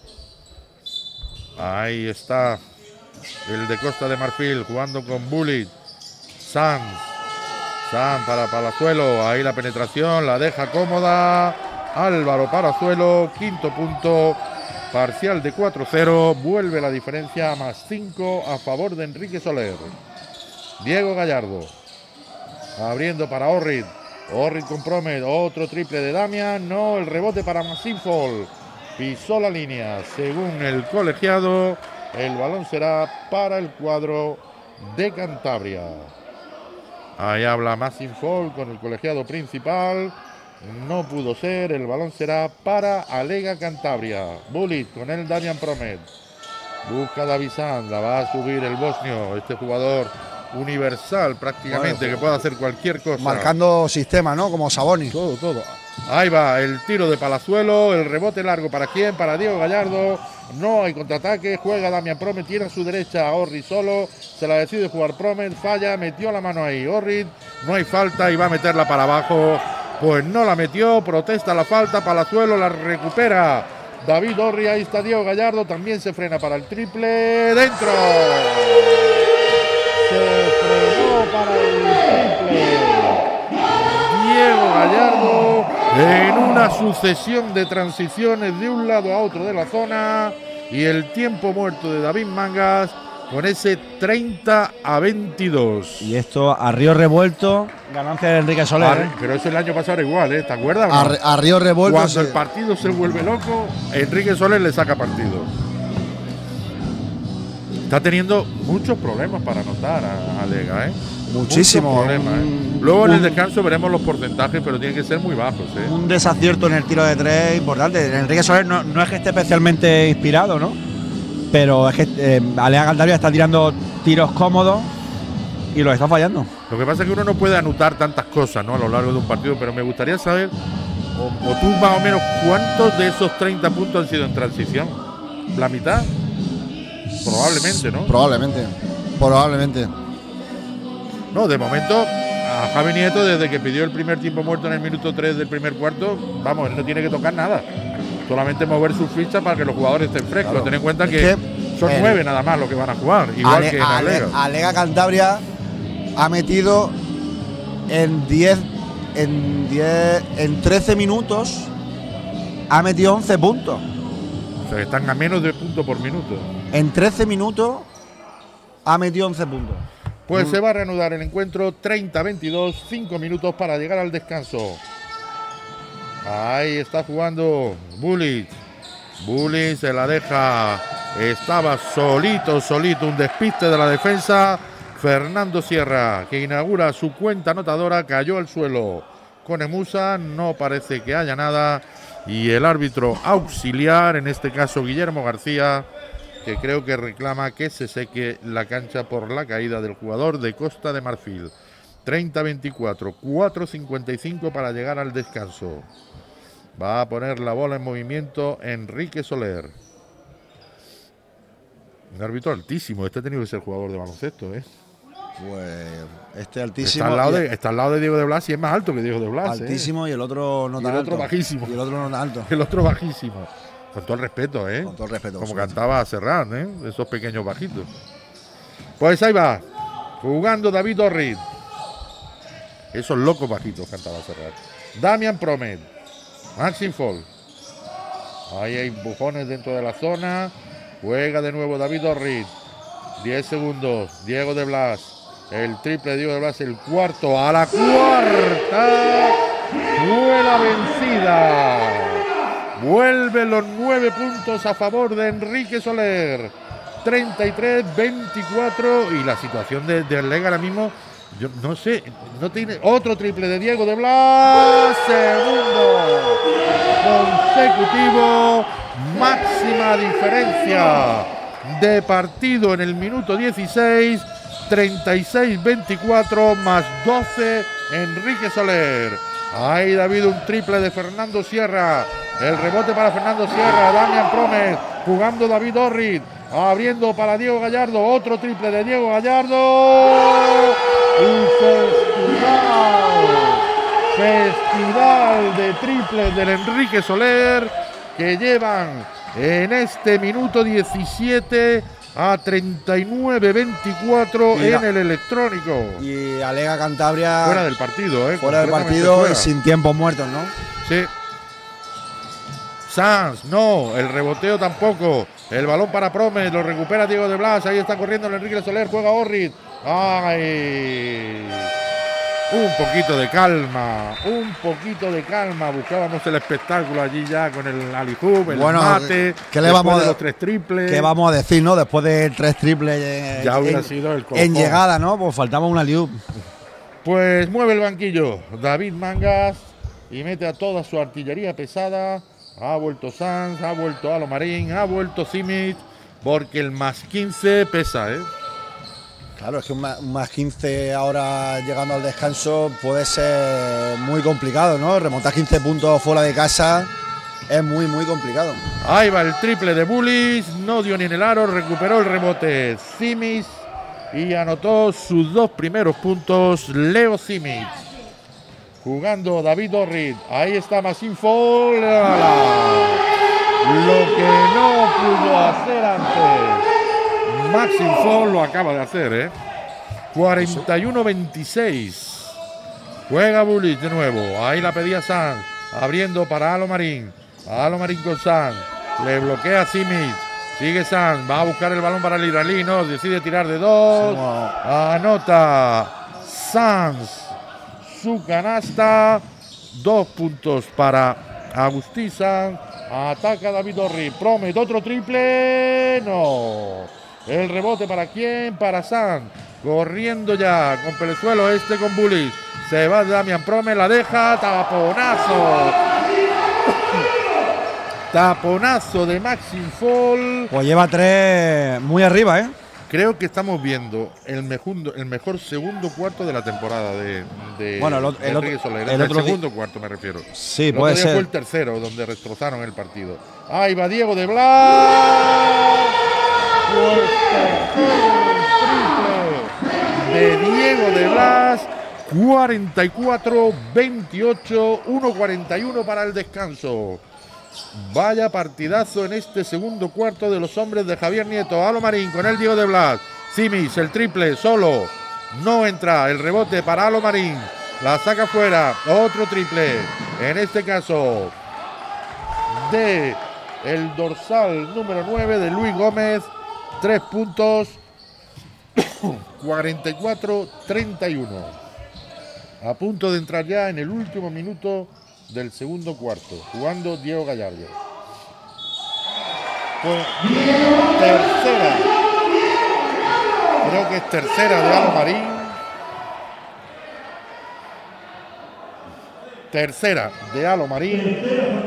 Ahí está el de Costa de Marfil jugando con Bulic. Sanz para Palazuelo. Ahí la penetración, la deja cómoda Álvaro Palazuelo. 5º punto. Parcial de 4-0, vuelve la diferencia a +5 a favor de Enrique Soler. Diego Gallardo, abriendo para Orrid. Orrid con Promet, otro triple de Damián. No, el rebote para Maxim Fall. Pisó la línea. Según el colegiado, el balón será para el cuadro de Cantabria. Ahí habla Maxim Fall con el colegiado principal. No pudo ser, el balón será para Alega Cantabria. Bulic con el Damián Promet. Busca David Sanz, la va a subir el bosnio, este jugador universal prácticamente, bueno, que puede hacer cualquier cosa. Marcando sistema, ¿no? Como Sabonis. Todo. Ahí va el tiro de Palazuelo, el rebote largo para quién, para Diego Gallardo. No hay contraataque, juega Damián Promet, tiene a su derecha a Orrid solo, se la decide jugar Promet, falla, metió la mano ahí Orrid, no hay falta y va a meterla para abajo. Pues no la metió, protesta la falta, Palazuelo la recupera David Orri, ahí está Diego Gallardo, también se frena para el triple, dentro. Se frenó para el triple Diego Gallardo en una sucesión de transiciones de un lado a otro de la zona y el tiempo muerto de David Mangas con ese 30-22. Y esto a río revuelto, ganancia de Enrique Soler. Pero eso el año pasado era igual, ¿te acuerdas? A río revuelto. Cuando el partido se vuelve loco, Enrique Soler le saca partido. Está teniendo muchos problemas para anotar a Alega, ¿eh? Muchísimo. Muchos problemas, ¿eh? Luego en el descanso veremos los porcentajes, pero tienen que ser muy bajos, ¿eh? Un desacierto en el tiro de tres importante. Enrique Soler no es que esté especialmente inspirado, ¿no? Pero es que Alega Cantabria está tirando tiros cómodos y los está fallando. Lo que pasa es que uno no puede anotar tantas cosas, ¿no?, a lo largo de un partido, pero me gustaría saber, o tú más o menos, ¿cuántos de esos 30 puntos han sido en transición? ¿La mitad? Probablemente, ¿no? Probablemente. No, de momento, a Javi Nieto, desde que pidió el primer tiempo muerto en el minuto 3 del primer cuarto, vamos, él no tiene que tocar nada. Solamente mover sus fichas para que los jugadores estén frescos. Claro. Ten en cuenta que son 9 nada más los que van a jugar, igual que en Alega. Alega Cantabria ha metido en 13 minutos, ha metido 11 puntos. O sea, están a menos de punto por minuto. En 13 minutos ha metido 11 puntos. Pues se va a reanudar el encuentro, 30-22, 5 minutos para llegar al descanso. Ahí está jugando Bulic. Bulic se la deja. Estaba solito, un despiste de la defensa. Fernando Sierra, que inaugura su cuenta anotadora, cayó al suelo con Emusa. No parece que haya nada. Y el árbitro auxiliar, en este caso Guillermo García, que creo que reclama que se seque la cancha por la caída del jugador de Costa de Marfil. 30-24, 4:55 para llegar al descanso. Va a poner la bola en movimiento Enrique Soler. Un árbitro altísimo. Este ha tenido que ser jugador de baloncesto, ¿eh? Pues este altísimo. Está al lado de Diego de Blas y es más alto que Diego de Blas. Altísimo, ¿eh? Y el otro no tan alto. Y el otro bajísimo. Y el otro no tan alto. El otro bajísimo. Con todo el respeto, ¿eh? Con todo el respeto. Como cantaba Serrat, ¿eh? Esos pequeños bajitos. Pues ahí va. Jugando David Orrid. Esos locos bajitos cantaba Serrat. Damián Promet. Maxim Fall. Ahí hay empujones dentro de la zona. Juega de nuevo David Orrid. 10 segundos. Diego de Blas. El triple de Diego de Blas. El cuarto. A la cuarta. Fue la vencida. Vuelven los 9 puntos a favor de Enrique Soler. 33-24. Y la situación de Alega ahora mismo Yo no sé, no tiene otro triple de Diego de Blas, segundo consecutivo, máxima diferencia de partido en el minuto 16, 36-24 más 12 Enrique Soler. Ahí David, un triple de Fernando Sierra, el rebote para Fernando Sierra, Damián Promes, jugando David Orrit, abriendo para Diego Gallardo, otro triple de Diego Gallardo. Un festival de triples del Enrique Soler que llevan en este minuto 17 a 39-24 en el electrónico. Y alega Cantabria fuera del partido, fuera del partido y sin tiempos muertos, ¿no? Sí. Sanz, no, el reboteo tampoco. El balón para Promes, lo recupera Diego de Blas. Ahí está corriendo el Enrique Soler, juega Orrit. ¡Ay! Un poquito de calma, buscábamos el espectáculo allí ya con el alihub, el mate, ¿qué le vamos de los 3 triples. ¿Qué vamos a decir, no? Después de 3 triples ya hubiera sido el colofón. En llegada, ¿no? Pues faltaba un alihub. Pues mueve el banquillo David Mangas y mete a toda su artillería pesada. Ha vuelto Sanz, ha vuelto Alo Marín, ha vuelto Simic, porque el más 15 pesa, ¿eh? Claro, es que un más 15 ahora llegando al descanso puede ser muy complicado, ¿no? Remontar 15 puntos fuera de casa es muy, muy complicado. Ahí va el triple de Bullis, no dio ni en el aro, recuperó el rebote Simic y anotó sus 2 primeros puntos Leo Simic. Jugando David Orrit, ahí está Maxime Fall, lo que no pudo hacer antes. Maxime Fall lo acaba de hacer, 41-26. Juega Bullis de nuevo. Ahí la pedía Sanz. Abriendo para Alo Marín. Alo Marín con Sanz. Le bloquea Simic. Sigue Sanz. Va a buscar el balón para el israelí. No, decide tirar de 2. Anota Sanz su canasta. 2 puntos para Agustí Sanz. Ataca David Orrit. Promet otro triple. No. El rebote para quién, para Sanz. Corriendo ya con Pelezuelo, con Bullis. Se va Damián Promes, la deja. Taponazo. Taponazo de Maxime Fall. Pues lleva 3 muy arriba, ¿eh? Creo que estamos viendo el mejor segundo cuarto de la temporada de bueno, el segundo cuarto me refiero. Sí, puede ser. Fue el tercero donde destrozaron el partido. Ahí va Diego de Blas. Pues triple de Diego de Blas. 44-28, 1:41 para el descanso. Vaya partidazo en este segundo cuarto de los hombres de Javier Nieto. Alo Marín con el Diego de Blas. Simic, el triple, solo. No entra. El rebote para Alo Marín. La saca fuera. Otro triple. En este caso de el dorsal número 9 de Luis Gómez. 3 puntos. 44-31. A punto de entrar ya en el último minuto del segundo cuarto, jugando Diego Gallardo. Pues tercera, creo que es tercera de Alo Marín. Tercera de Alo Marín.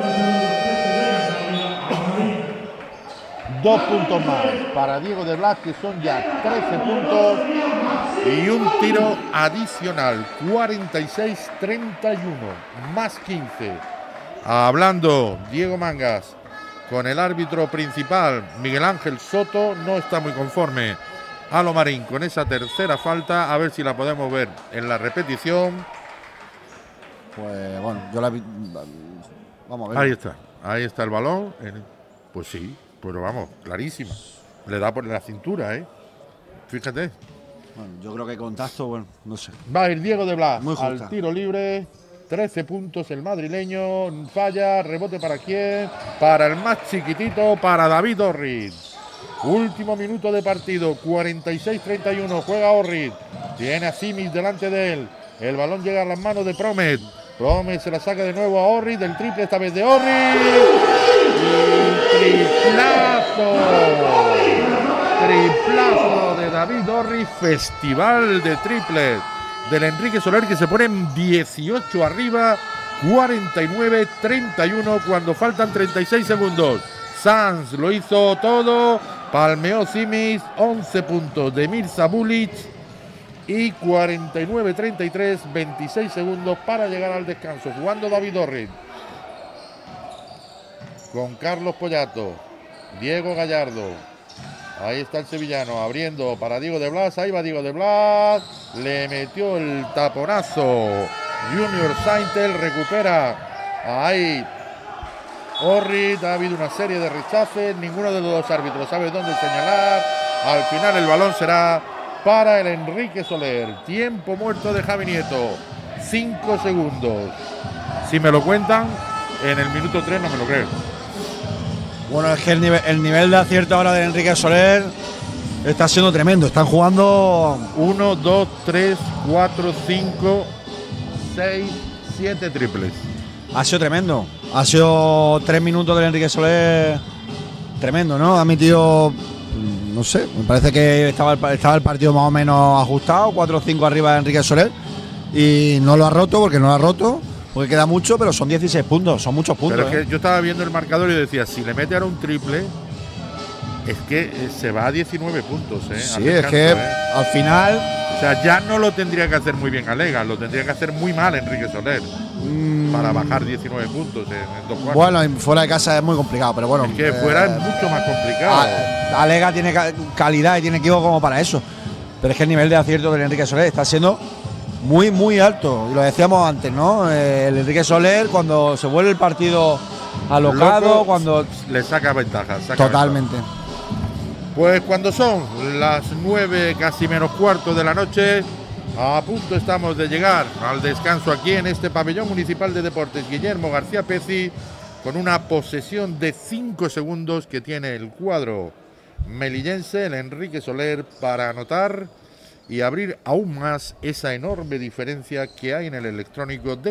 2 puntos más para Diego de Blas, que son ya 13 puntos. Y un tiro adicional, 46-31, más 15. Hablando Diego Mangas con el árbitro principal, Miguel Ángel Soto, no está muy conforme Alo Marín con esa tercera falta. A ver si la podemos ver en la repetición. Pues bueno, yo la vi. Vamos a ver. Ahí está el balón. Pues sí, pero vamos, clarísima. Le da por la cintura, fíjate. Bueno, yo creo que contacto, bueno, no sé. Va a ir Diego de Blas muy al tiro libre. 13 puntos el madrileño. Falla, rebote para quién. Para el más chiquitito, para David Orrit. Último minuto de partido, 46-31. Juega Orrit. Tiene a Simic delante de él. El balón llega a las manos de Promet. Promet se la saca de nuevo a Orrit. El triple esta vez de Orrit. ¡Triplazo! Triplazo de David Orrit. Festival de triples del Enrique Soler, que se ponen 18 arriba, 49-31 cuando faltan 36 segundos. Sanz lo hizo todo, palmeó Simic, 11 puntos de Mirza Bulic y 49-33, 26 segundos para llegar al descanso. Jugando David Orrin con Carlos Pollato, Diego Gallardo. Ahí está el sevillano abriendo para Diego de Blas. Ahí va Diego de Blas. Le metió el taponazo Junior Saintel. Recupera ahí Orrit. Ha habido una serie de rechaces. Ninguno de los dos árbitros sabe dónde señalar. Al final el balón será para el Enrique Soler. Tiempo muerto de Javi Nieto. 5 segundos. Si me lo cuentan, en el minuto 3 no me lo creo. Bueno, es que el nivel de acierto ahora de Enrique Soler está siendo tremendo. Están jugando 1, 2, 3, 4, 5, 6, 7 triples. Ha sido tremendo. Ha sido 3 minutos del Enrique Soler tremendo, ¿no? Ha metido, no sé, me parece que estaba el partido más o menos ajustado, 4 o 5 arriba de Enrique Soler, y no lo ha roto porque no lo ha roto. Porque queda mucho, pero son 16 puntos, son muchos puntos. Pero es que yo estaba viendo el marcador y decía, si le mete ahora un triple, es que se va a 19 puntos. Sí, descanso, es que al final… O sea, ya no lo tendría que hacer muy bien Alega, lo tendría que hacer muy mal Enrique Soler para bajar 19 puntos en 2 cuartos. Bueno, fuera de casa es muy complicado, pero bueno… Es que fuera es mucho más complicado. Alega tiene calidad y tiene equipo como para eso. Pero es que el nivel de acierto del Enrique Soler está siendo muy, muy alto. Y lo decíamos antes, ¿no? El Enrique Soler, cuando se vuelve el partido alocado, loco, cuando le saca ventaja. Totalmente. Pues cuando son las 9, casi menos cuarto de la noche, a punto estamos de llegar al descanso aquí en este pabellón municipal de deportes Guillermo García Peci, con una posesión de 5 segundos que tiene el cuadro melillense, el Enrique Soler, para anotar y abrir aún más esa enorme diferencia que hay en el electrónico de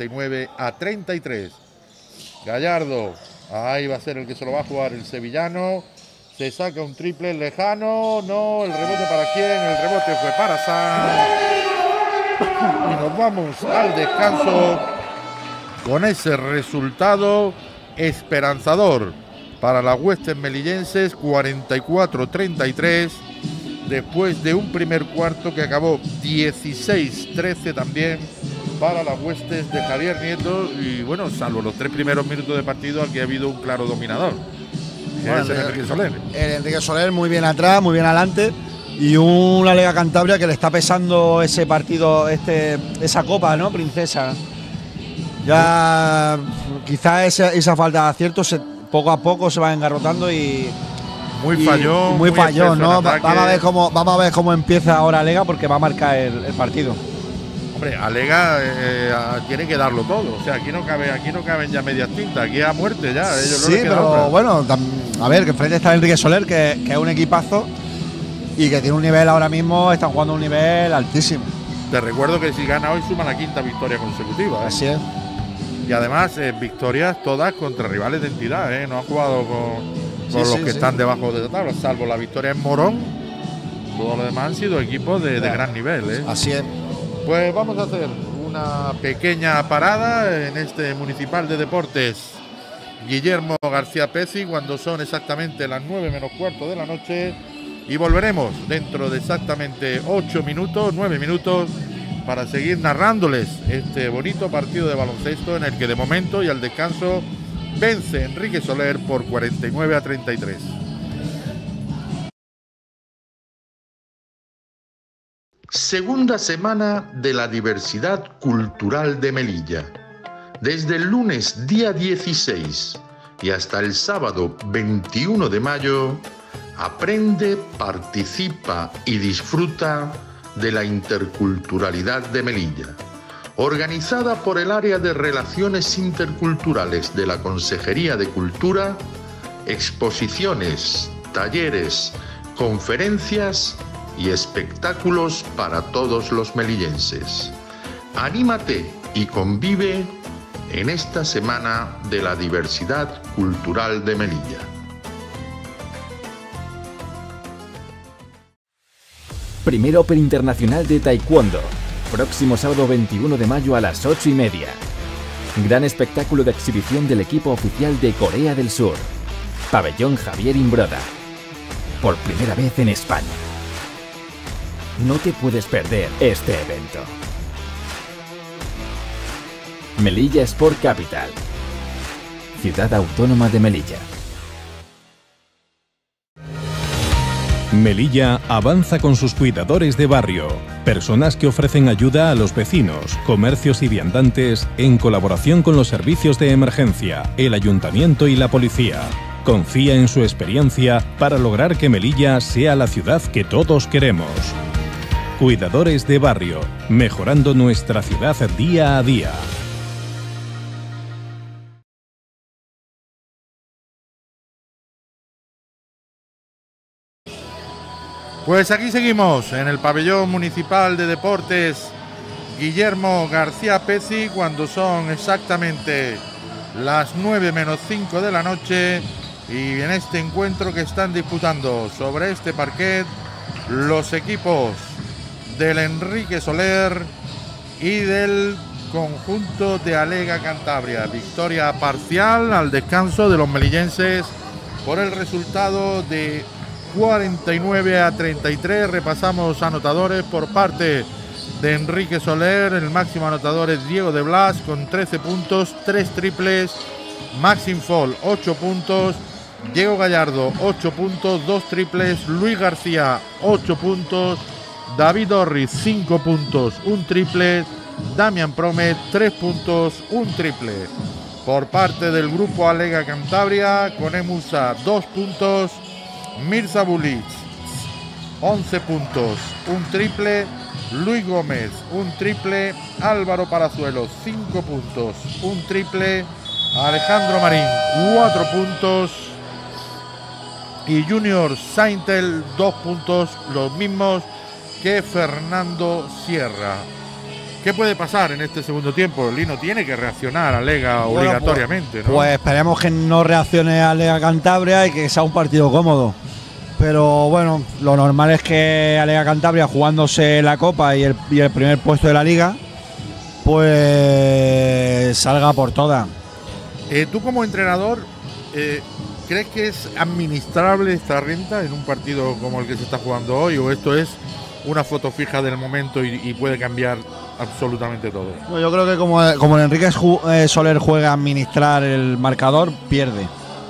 49-33. Gallardo, ahí va a ser el que se lo va a jugar el sevillano. Se saca un triple lejano. No, el rebote para quién. El rebote fue para Sanz. Y nos vamos al descanso con ese resultado esperanzador para las huestes melillenses, 44-33. Después de un primer cuarto que acabó 16-13 también para las huestes de Javier Nieto. Y bueno, salvo los 3 primeros minutos de partido, aquí ha habido un claro dominador. Bueno, es el Enrique Soler. El Enrique Soler muy bien atrás, muy bien adelante. Y una Lega Cantabria que le está pesando ese partido, esa copa, ¿no? Princesa. Ya quizás esa falta de acierto poco a poco se va engarrotando y… Muy fallón, muy fallón, ¿no? Vamos a ver cómo empieza ahora Alega, porque va a marcar el partido. Hombre, Alega tiene que darlo todo. O sea, aquí no caben ya medias tintas, aquí a muerte ya. Sí, pero bueno, a ver, que enfrente está Enrique Soler, que es un equipazo y que tiene un nivel ahora mismo, están jugando a un nivel altísimo. Te recuerdo que si gana hoy suma la 5ª victoria consecutiva. Así es. Y además, victorias todas contra rivales de entidad, No ha jugado con los que están debajo de la tabla, salvo la victoria en Morón. Todo lo demás han sido equipos de gran nivel, Así es. Pues vamos a hacer una pequeña parada en este municipal de deportes Guillermo García Peci, cuando son exactamente las 9 menos cuarto de la noche, y volveremos dentro de exactamente 9 minutos, para seguir narrándoles este bonito partido de baloncesto en el que de momento y al descanso vence Enrique Soler por 49-33. Segunda semana de la diversidad cultural de Melilla. Desde el lunes día 16 y hasta el sábado 21 de mayo, aprende, participa y disfruta de la interculturalidad de Melilla. Organizada por el Área de Relaciones Interculturales de la Consejería de Cultura, exposiciones, talleres, conferencias y espectáculos para todos los melillenses. Anímate y convive en esta semana de la diversidad cultural de Melilla. Primer Open Internacional de Taekwondo. Próximo sábado 21 de mayo a las 8:30. Gran espectáculo de exhibición del equipo oficial de Corea del Sur. Pabellón Javier Imbroda. Por primera vez en España. No te puedes perder este evento. Melilla Sport Capital. Ciudad Autónoma de Melilla. Melilla avanza con sus cuidadores de barrio, personas que ofrecen ayuda a los vecinos, comercios y viandantes en colaboración con los servicios de emergencia, el ayuntamiento y la policía. Confía en su experiencia para lograr que Melilla sea la ciudad que todos queremos. Cuidadores de barrio, mejorando nuestra ciudad día a día. Pues aquí seguimos en el pabellón municipal de deportes Guillermo García Peci, cuando son exactamente las 9:05 de la noche, y en este encuentro que están disputando sobre este parquet los equipos del Enrique Soler y del conjunto de Alega Cantabria. Victoria parcial al descanso de los melillenses por el resultado de 49-33. Repasamos anotadores. Por parte de Enrique Soler, el máximo anotador es Diego de Blas con 13 puntos, 3 triples. Maxim Fall 8 puntos, Diego Gallardo 8 puntos, 2 triples. Luis García 8 puntos, David Orriz 5 puntos, 1 triple. Damián Promet 3 puntos, 1 triple. Por parte del grupo Alega Cantabria, Coné Musa 2 puntos, Mirza Bulic 11 puntos, 1 triple. Luis Gómez 1 triple. Álvaro Palazuelos 5 puntos, 1 triple. Alejandro Marín 4 puntos y Junior Saintel 2 puntos, los mismos que Fernando Sierra. ¿Qué puede pasar en este segundo tiempo? Lino, tiene que reaccionar Alega obligatoriamente, ¿no? Pues esperemos que no reaccione Alega Cantabria y que sea un partido cómodo. Pero bueno, lo normal es que Alega Cantabria, jugándose la Copa y el primer puesto de la Liga, pues salga por todas. Tú como entrenador, ¿crees que es administrable esta renta en un partido como el que se está jugando hoy, o esto es una foto fija del momento y puede cambiar absolutamente todo? Bueno, yo creo que como el Enrique Soler juega a administrar el marcador, pierde.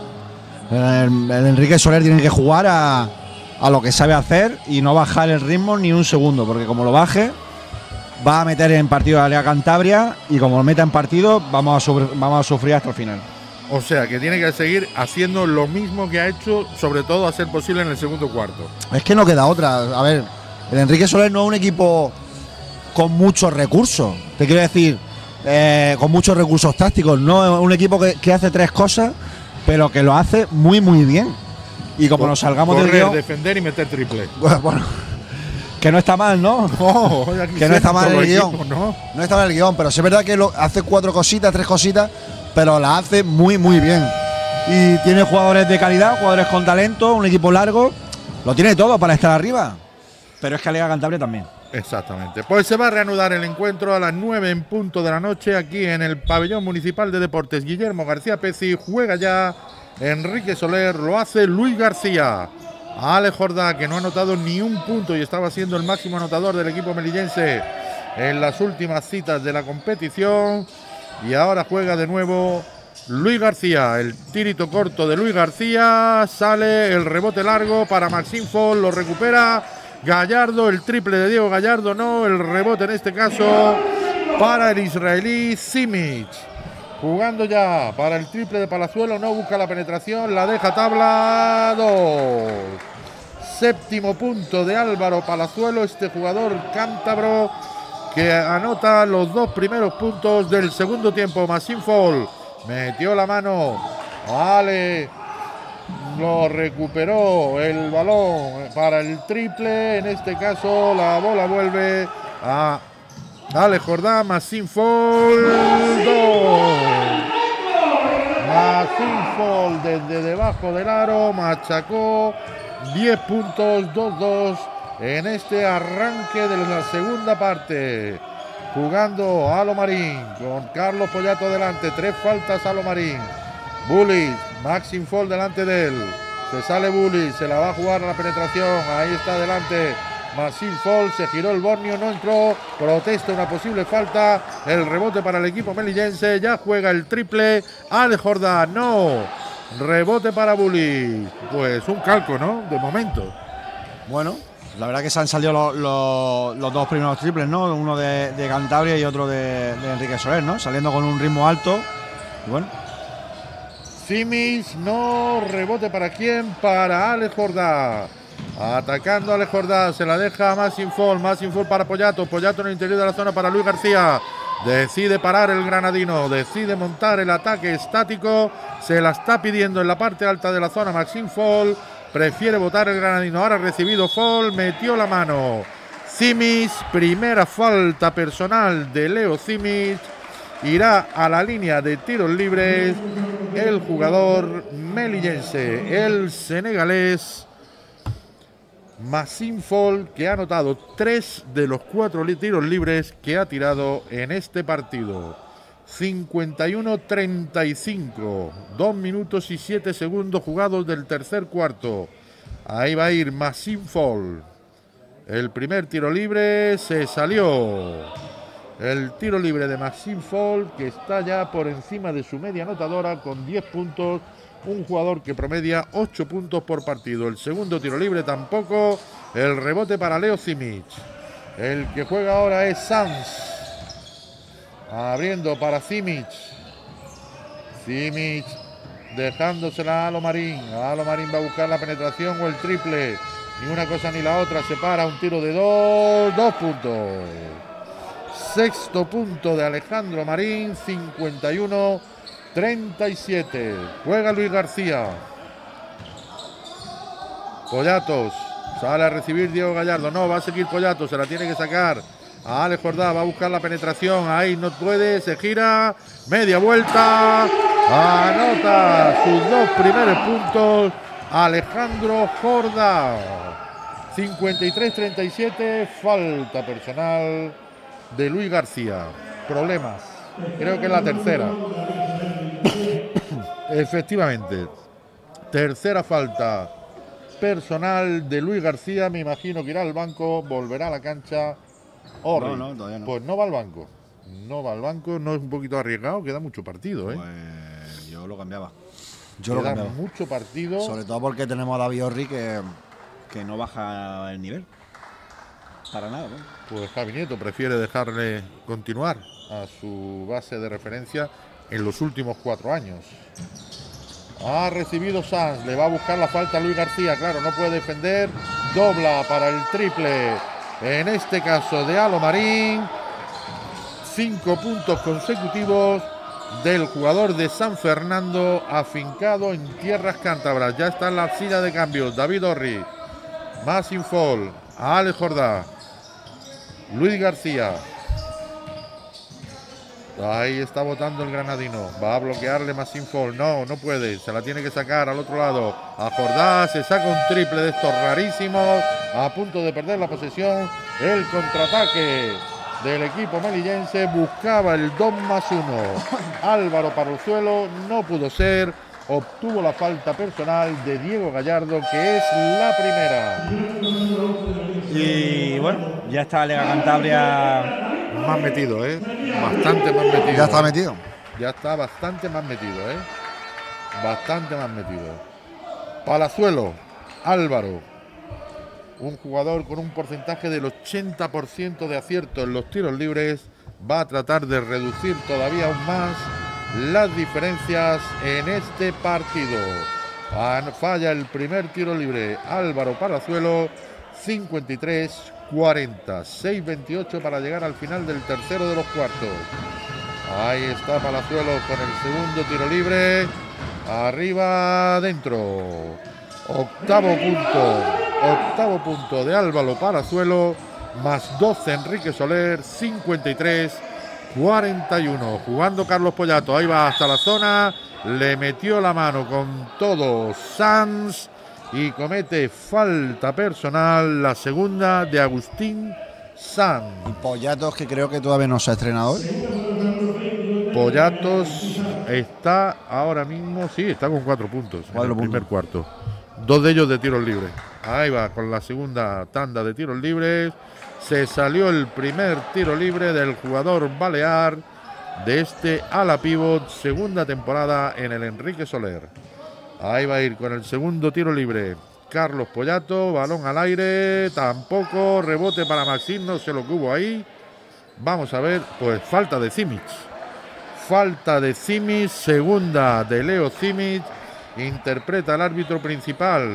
El Enrique Soler tiene que jugar a lo que sabe hacer y no bajar el ritmo ni un segundo, porque como lo baje, va a meter en partido a Alega Cantabria, y como lo meta en partido, vamos a sufrir hasta el final. O sea, que tiene que seguir haciendo lo mismo que ha hecho, sobre todo a ser posible en el segundo cuarto. Es que no queda otra. A ver, el Enrique Soler no es un equipo con muchos recursos. Te quiero decir, con muchos recursos tácticos. No es un equipo que hace 3 cosas, pero que lo hace muy, muy bien. Y como nos salgamos del guión, defender y meter triple. Bueno, que no está mal, ¿no? No, que no está mal el guión. No está mal el guión, pero sí es verdad que hace 4 cositas, 3 cositas, pero la hace muy, muy bien. Y tiene jugadores de calidad, jugadores con talento, un equipo largo. Lo tiene todo para estar arriba. Pero es que Alega Cantabria también. Exactamente. Pues se va a reanudar el encuentro a las 9 en punto de la noche aquí en el pabellón municipal de deportes Guillermo García Peci. Juega ya Enrique Soler, lo hace Luis García. Ale Jordá, que no ha anotado ni un punto y estaba siendo el máximo anotador del equipo melillense en las últimas citas de la competición. Y ahora juega de nuevo Luis García. El tirito corto de Luis García, sale el rebote largo para Maxim Fall, lo recupera Gallardo, el triple de Diego Gallardo, no, el rebote en este caso para el israelí Simic. Jugando ya para el triple de Palazuelo, no busca la penetración, la deja tabla 2. Séptimo punto de Álvaro Palazuelo, este jugador cántabro que anota los 2 primeros puntos del segundo tiempo. Maxim Fall metió la mano, vale, lo recuperó el balón para el triple. En este caso la bola vuelve a Ale Jordá. Maxim Fall 2. Maxim Fall desde debajo del aro machacó 10 puntos, 2-2 en este arranque de la segunda parte. jugando Alomarín con Carlos Pollato delante, 3 faltas Alomarín. Bullis, Maxim Fall delante de él, se sale Bullis, se la va a jugar a la penetración, ahí está delante Maxim Fall, se giró el Borneo, no entró, protesta una posible falta, el rebote para el equipo melillense, ya juega el triple, Alex Jordá, no, rebote para Bullis, pues un calco, ¿no? De momento. Bueno, la verdad que se han salido los 2 primeros triples, ¿no? Uno de Cantabria y otro de Enrique Soler, ¿no? Saliendo con un ritmo alto. Y bueno. Simis, no, rebote para quién, para Alex Jordá. Atacando a Alex Jordá, se la deja a Maxim Fall para Pollato, Pollato en el interior de la zona para Luis García. Decide parar el granadino, decide montar el ataque estático, se la está pidiendo en la parte alta de la zona Maxim Fall. Prefiere votar el granadino, ahora ha recibido Fall, metió la mano. Simis, primera falta personal de Leo Simis. Irá a la línea de tiros libres el jugador melillense, el senegalés Maxim Fall, que ha anotado 3 de los 4 tiros libres que ha tirado en este partido. 51-35, 2 minutos y 7 segundos jugados del tercer cuarto. Ahí va a ir Maxim Fall. El primer tiro libre se salió. El tiro libre de Maxim Fall, que está ya por encima de su media anotadora con 10 puntos. Un jugador que promedia 8 puntos por partido. El segundo tiro libre tampoco. El rebote para Leo Simic. El que juega ahora es Sanz. Abriendo para Simic. Simic dejándosela a Alomarín. Alomarín va a buscar la penetración o el triple. Ni una cosa ni la otra. Se para un tiro de 2 puntos. Sexto punto de Alejandro Marín. 51-37. Juega Luis García. Pollatos. Sale a recibir Diego Gallardo. No, va a seguir Pollatos. Se la tiene que sacar a Alex Jordá. Va a buscar la penetración. Ahí no puede. Se gira. Media vuelta. Anota sus 2 primeros puntos Alejandro Jordá. 53-37. Falta personal de Luis García. Problemas. Creo que es la tercera. Efectivamente. Tercera falta personal de Luis García. Me imagino que irá al banco. Volverá a la cancha. No, todavía no. Pues no va al banco. No va al banco. No es un poquito arriesgado. Queda mucho partido, ¿eh? Pues yo lo cambiaba. Queda mucho partido. Sobre todo porque tenemos a David Orri que no baja el nivel. Para nada, ¿no? Pues Javi Nieto prefiere dejarle continuar a su base de referencia en los últimos 4 años. Ha recibido Sanz, le va a buscar la falta a Luis García, claro, no puede defender, dobla para el triple, en este caso de Alomarín. 5 puntos consecutivos del jugador de San Fernando, afincado en tierras cántabras. Ya está en la silla de cambios David Orri, Maxim Fall, Alex Jordá, Luis García. Ahí está botando el granadino. Va a bloquearle Maxim Fall. No puede. Se la tiene que sacar al otro lado. A Jordá. Se saca un triple de estos rarísimos. A punto de perder la posesión. El contraataque del equipo melillense. Buscaba el 2+1. Álvaro Parrozuelo. No pudo ser. Obtuvo la falta personal de Diego Gallardo, que es la primera. Y bueno, ya está Lega Cantabria más metido, bastante más metido. Ya está metido. Ya está bastante más metido, bastante más metido. Palazuelo, Álvaro, un jugador con un porcentaje del 80% de acierto en los tiros libres, va a tratar de reducir todavía aún más las diferencias en este partido. Falla el primer tiro libre Álvaro Palazuelo. 53-40, 6-28 para llegar al final del tercero de los cuartos. Ahí está Palazuelo con el segundo tiro libre. Arriba, adentro. Octavo punto de Álvaro Palazuelo, más 12 Enrique Soler. 53-41. Jugando Carlos Pollato. Ahí va hasta la zona. Le metió la mano con todo Sanz. Y comete falta personal, la segunda de Agustín San. Y Pollatos, que creo que todavía no se ha estrenado. Pollatos está ahora mismo, sí, está con 4 puntos en el primer cuarto. 2 de ellos de tiros libres. Ahí va, con la segunda tanda de tiros libres. Se salió el primer tiro libre del jugador balear de este ala pívot, segunda temporada en el Enrique Soler. Ahí va a ir con el segundo tiro libre Carlos Pollato, balón al aire, tampoco, rebote para Maxim, no sé lo que hubo ahí. Vamos a ver, pues falta de Simic. Falta de Simic, segunda de Leo Simic, interpreta el árbitro principal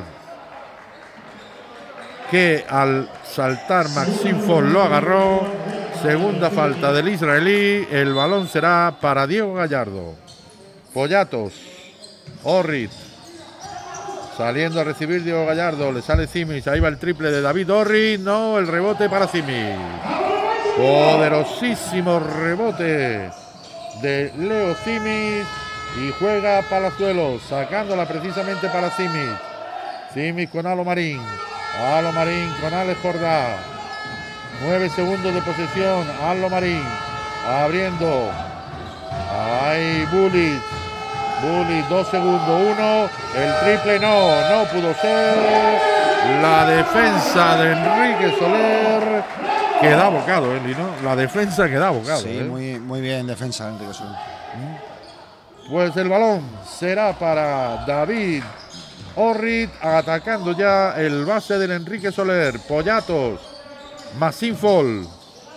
que al saltar Maxim Fall lo agarró. Segunda falta del israelí, el balón será para Diego Gallardo. Pollatos, Orrit, saliendo a recibir Diego Gallardo, le sale Simic, ahí va el triple de David Orrit, no, el rebote para Simic. Poderosísimo rebote de Leo Simic y juega Palazuelos, sacándola precisamente para Simic. Simic con Alo Marín con Alex Jordá. 9 segundos de posesión, Alo Marín abriendo. Ahí Bulic, 2 segundos, 1, el triple no pudo ser. La defensa de Enrique Soler queda abocado, ¿no? La defensa queda abocado. Sí, muy bien defensa Enrique Soler. Pues el balón será para David Orrit, atacando ya el base del Enrique Soler. Pollatos, Maxim Fall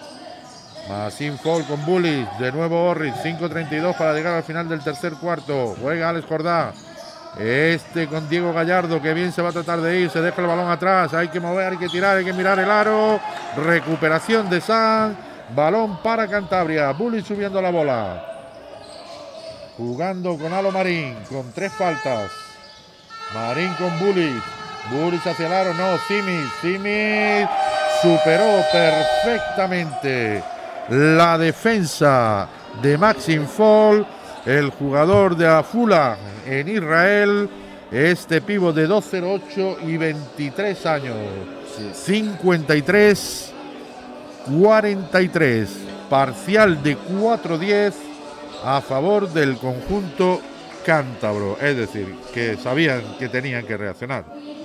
con Bulic, de nuevo Orrit, 5:32 para llegar al final del tercer cuarto. Juega Alex Jordá, con Diego Gallardo, que bien se va a tratar de ir, se deja el balón atrás, hay que mover, hay que tirar, hay que mirar el aro. Recuperación de San, balón para Cantabria. Bulic subiendo la bola, jugando con Alo Marín, con 3 faltas. Marín con Bulic hacia el aro, no, Simic superó perfectamente la defensa de Maxim Fall, el jugador de Afula en Israel, este pívot de 2'08 y 23 años. 53-43, parcial de 4-10 a favor del conjunto cántabro, es decir, que sabían que tenían que reaccionar.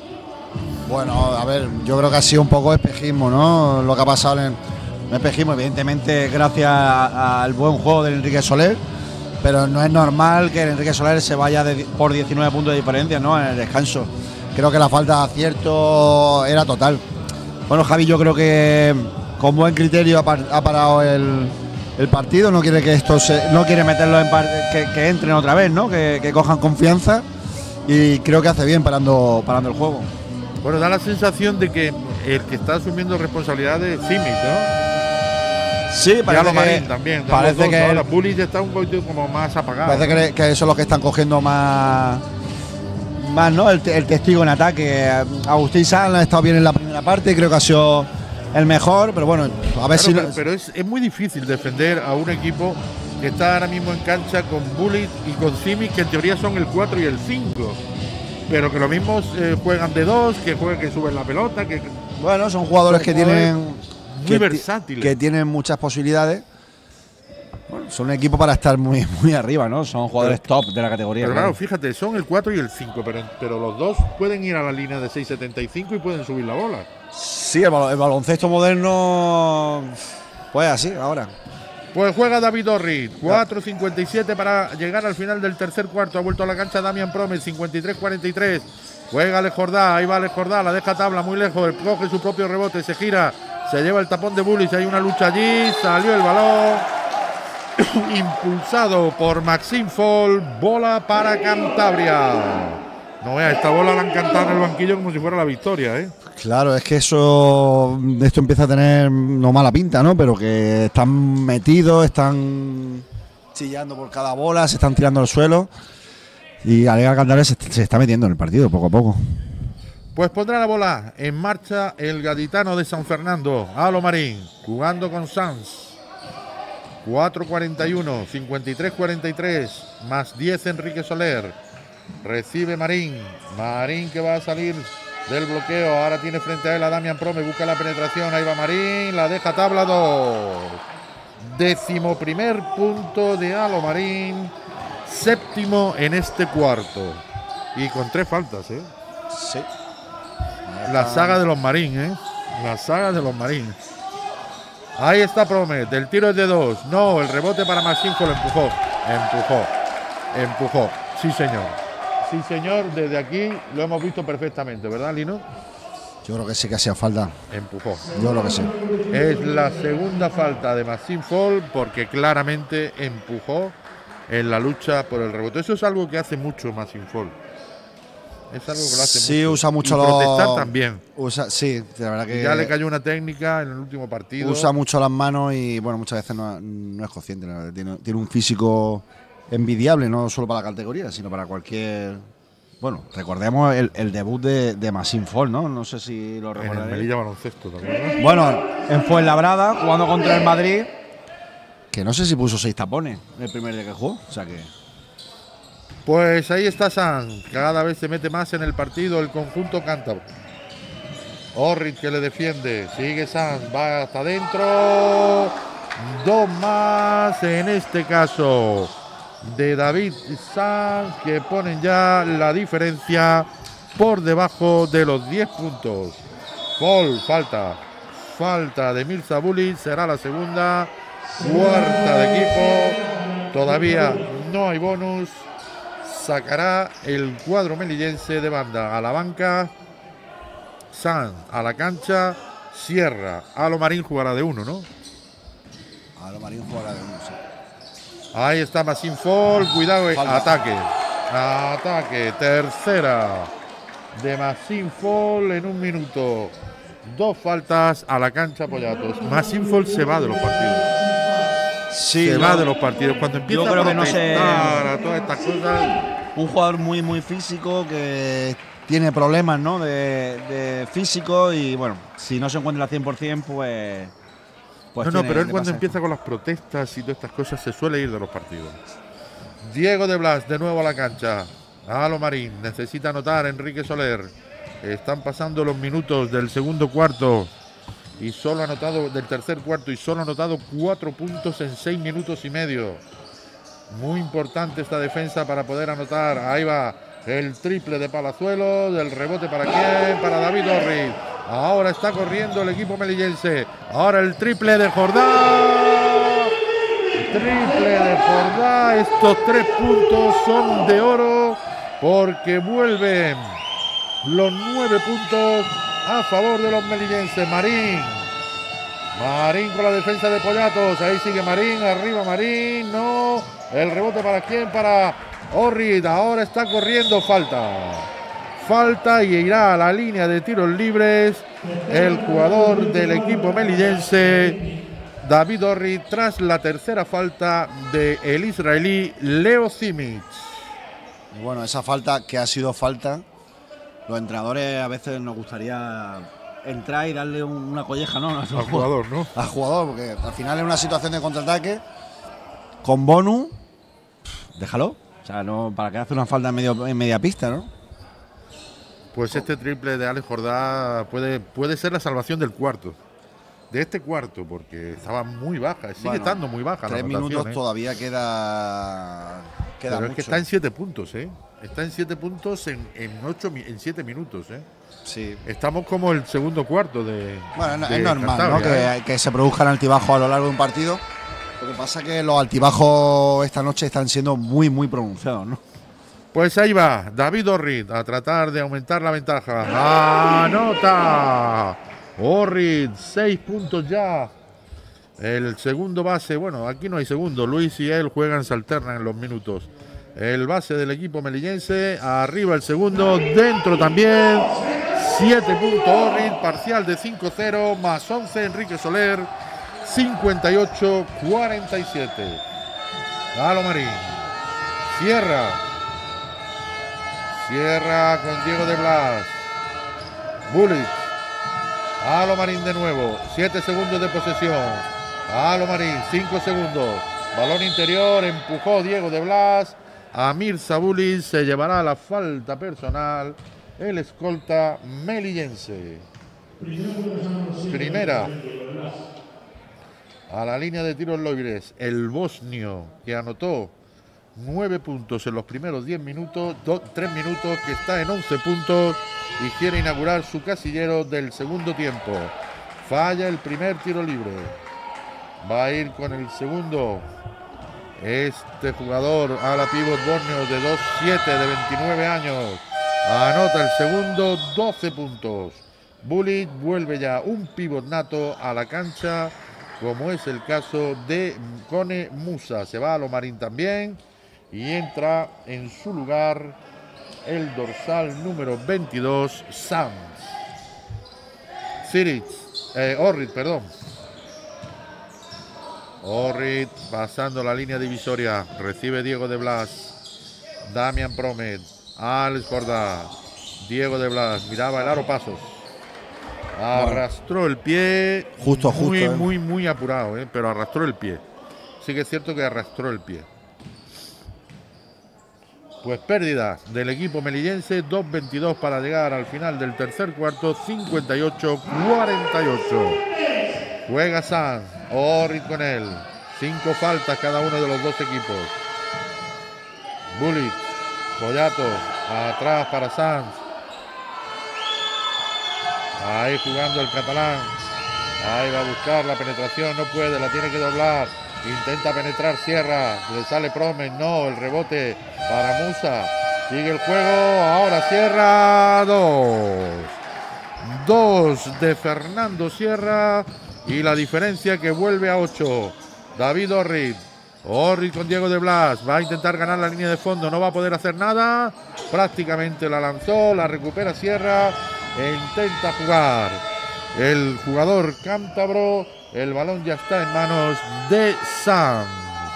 Bueno, a ver, yo creo que ha sido un poco espejismo, ¿no? Lo que ha pasado en el espejismo, evidentemente, gracias al buen juego del Enrique Soler, pero no es normal que el Enrique Soler se vaya por 19 puntos de diferencia, ¿no? En el descanso. Creo que la falta de acierto era total. Bueno, Javi, yo creo que con buen criterio ha parado el partido, no quiere que no quiere meterlo que entren otra vez, ¿no? Que cojan confianza, y creo que hace bien parando el juego. Bueno, da la sensación de que el que está asumiendo responsabilidad es Simic, ¿no? Sí, parece que Marín también. Parece que ahora Bulic está un poquito como más apagado. Parece que son los que están cogiendo más, ¿no? El testigo en ataque. Agustín Sanz ha estado bien en la primera parte, creo que ha sido el mejor, pero bueno, a ver si. Pero es muy difícil defender a un equipo que está ahora mismo en cancha con Bulic y con Simic, que en teoría son el 4 y el 5. Pero que los mismos juegan de 2, que suben la pelota, que bueno, son jugadores que tienen muy versátiles, que tienen muchas posibilidades. Bueno, son un equipo para estar muy arriba, ¿no? Son jugadores top de la categoría. Pero claro, fíjate, son el 4 y el 5, pero los dos pueden ir a la línea de 6.75 y pueden subir la bola. Sí, el baloncesto moderno, pues así, ahora. Pues juega David Orrit, 4:57 para llegar al final del tercer cuarto. Ha vuelto a la cancha Damian Promes, 53-43. Juega Alex Jordá, ahí va Alex Jordá, la deja tabla muy lejos, coge su propio rebote, se gira, se lleva el tapón de Bulic, hay una lucha allí, salió el balón. Impulsado por Maxim Fall, bola para Cantabria. No vea, esta bola la han cantado en el banquillo como si fuera la victoria, ¿eh? Claro, es que esto empieza a tener no mala pinta, ¿no? Pero que están metidos, están chillando por cada bola, se están tirando al suelo, y Alega Cantabria se está metiendo en el partido poco a poco. Pues pondrá la bola en marcha el gaditano de San Fernando, Alo Marín, jugando con Sanz. 4:41, 53-43, más 10 Enrique Soler. Recibe Marín que va a salir del bloqueo. Ahora tiene frente a él a Damian Prome, busca la penetración. Ahí va Marín, la deja tabla 2. 11º punto de Alo Marín. 7º en este cuarto. Y con 3 faltas, ¿eh? Sí. La saga de los Marín, ¿eh? La saga de los Marín. Ahí está Promet. El tiro es de 2. No, el rebote para Maxinfo, lo empujó. Empujó. Sí, señor. Sí, señor. Desde aquí lo hemos visto perfectamente, ¿verdad, Lino? Yo creo que sí que hacía falta. Empujó. Yo creo que sí. Es la segunda falta de Maxinfo porque claramente empujó en la lucha por el rebote. Eso es algo que hace mucho Maxinfo. Es algo que lo hace sí, mucho. Usa mucho y protestar también. Sí, la verdad que ya le cayó una técnica en el último partido. Usa mucho las manos y bueno, muchas veces no es consciente. Tiene un físico envidiable, no solo para la categoría, sino para cualquier. Bueno, recordemos el debut de Maxinfo, ¿no? No sé si lo recordaréis. En el Melilla Baloncesto también, ¿no? Bueno, en Fuenlabrada, jugando contra el Madrid. Que no sé si puso 6 tapones el primer día que jugó. O sea que. Pues ahí está Sanz, cada vez se mete más en el partido el conjunto cántabro. Orrit que le defiende, sigue Sanz, va hasta adentro. 2 más en este caso de David Sanz, que ponen ya la diferencia por debajo de los 10 puntos. Falta de Mirza Bulic, será la segunda, cuarta de equipo. Todavía no hay bonus. Sacará el cuadro melillense de banda a la banca. Sanz a la cancha. Sierra. Alo Marín jugará de 1, ¿no? Alo Marín jugará de 1, sí. Ahí está Maxinfo. Cuidado. Ataque. Tercera de Maxinfo en 1 minuto. 2 faltas a la cancha Pollatos. Maxinfo se va de los partidos. Sí, se va de los partidos. Cuando empieza creo a que no sé. a todas estas cosas. Un jugador muy físico que tiene problemas, ¿no? de físico y bueno, si no se encuentra al 100%, pues no, pero él cuando empieza con las protestas y todas estas cosas se suele ir de los partidos. Diego de Blas de nuevo a la cancha. Alo Marín necesita anotar Enrique Soler. Están pasando los minutos del segundo cuarto y solo ha anotado del tercer cuarto y solo ha anotado 4 puntos en 6 minutos y medio. Muy importante esta defensa para poder anotar. Ahí va el triple de Palazuelo. Del rebote para quién, para David Orrit. Ahora está corriendo el equipo melillense. Ahora el triple de Jordá. Estos 3 puntos son de oro porque vuelven los 9 puntos a favor de los melillenses. Marín con la defensa de Pollatos. Ahí sigue Marín, arriba Marín, no. El rebote para quién, para Orrit. Ahora está corriendo, falta y irá a la línea de tiros libres el jugador del equipo melillense, David Orrit, tras la tercera falta del israelí Leo Simic. Y bueno, esa falta que ha sido falta, los entrenadores a veces nos gustaría entrar y darle una colleja, ¿no? Al jugador, ¿no? Al jugador, porque al final es una situación de contraataque con bonus. Déjalo. O sea, no, para que hace una falta en media pista, ¿no? Pues este triple de Alex Jordá puede ser la salvación del cuarto. De este cuarto, porque estaba muy baja. Sigue estando muy baja. 3 minutos todavía queda pero mucho. Es que está en 7 puntos, ¿eh? Está en 7 puntos en 7 minutos, ¿eh? Sí. Estamos como el segundo cuarto de. Bueno, de es normal, Cantabria, ¿no? Que se produzcan altibajos a lo largo de un partido. Lo que pasa es que los altibajos esta noche están siendo muy pronunciados, ¿no? Pues ahí va David Orrit a tratar de aumentar la ventaja. ¡Anota! Orrit, 6 puntos ya. El segundo base, bueno, aquí no hay segundo. Luis y él juegan, se alternan en los minutos. El base del equipo melillense, arriba el segundo, dentro también. 7 puntos Orrit, parcial de 5-0, más 11 Enrique Soler, 58-47. Alo Marín. Cierra con Diego de Blas. Bulic. Alo Marín de nuevo. 7 segundos de posesión. Alo Marín, 5 segundos. Balón interior, empujó Diego de Blas. A Mirza Bulic, se llevará la falta personal el escolta melillense. Primera. A la línea de tiros libres, el bosnio, que anotó 9 puntos en los primeros 10 minutos, 3 minutos, que está en 11 puntos y quiere inaugurar su casillero del segundo tiempo. Falla el primer tiro libre. Va a ir con el segundo. Este jugador, ala pívot bosnio de 2'7", de 29 años, anota el segundo, 12 puntos. Bulic vuelve ya un pívot nato a la cancha, como es el caso de Kone Musa. Se va a Lomarín también y entra en su lugar el dorsal número 22, Sanz. Orrit, perdón. Orrit pasando la línea divisoria. Recibe Diego de Blas. Damian Promet. Alex Jordá. Diego de Blas. Miraba el aro pasos. Arrastró el pie. Justo. Muy apurado, pero arrastró el pie. Sí que es cierto que arrastró el pie. Pues pérdida del equipo melillense, 2:22 para llegar al final del tercer cuarto, 58-48. Juega Sanz, Orrit con él. 5 faltas cada uno de los dos equipos. Bulic, Poyatos, atrás para Sanz. Ahí jugando el catalán. Ahí va a buscar la penetración, no puede, la tiene que doblar. Intenta penetrar Sierra, le sale Promes, no, el rebote para Musa. Sigue el juego, ahora Sierra, 2 de Fernando Sierra y la diferencia que vuelve a 8. David Orrit. Orrit con Diego de Blas, va a intentar ganar la línea de fondo, no va a poder hacer nada. Prácticamente la lanzó, la recupera Sierra e intenta jugar. El jugador cántabro, el balón ya está en manos de Sanz.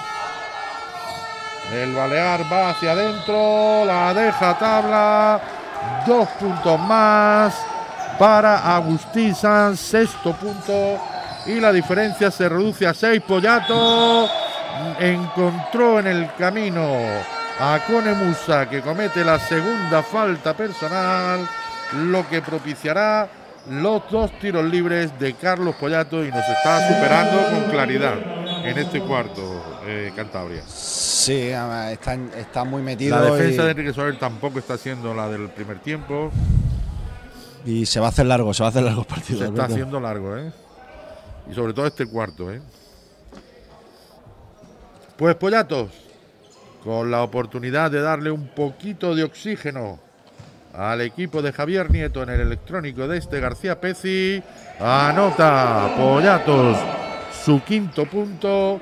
El balear va hacia adentro, la deja tabla. 2 puntos más para Agustín Sanz, 6º punto. Y la diferencia se reduce a 6. Poyato encontró en el camino a Kone Musa, que comete la segunda falta personal, lo que propiciará los 2 tiros libres de Carlos Poyato y nos está superando con claridad en este cuarto, Cantabria. Sí, está muy metido. La defensa de Enrique Soler tampoco está siendo la del primer tiempo. Y se va a hacer largo el partido. Se está haciendo largo, y sobre todo este cuarto, Pues Poyatos, con la oportunidad de darle un poquito de oxígeno al equipo de Javier Nieto en el electrónico de este García Peci, anota Poyatos su 5º punto,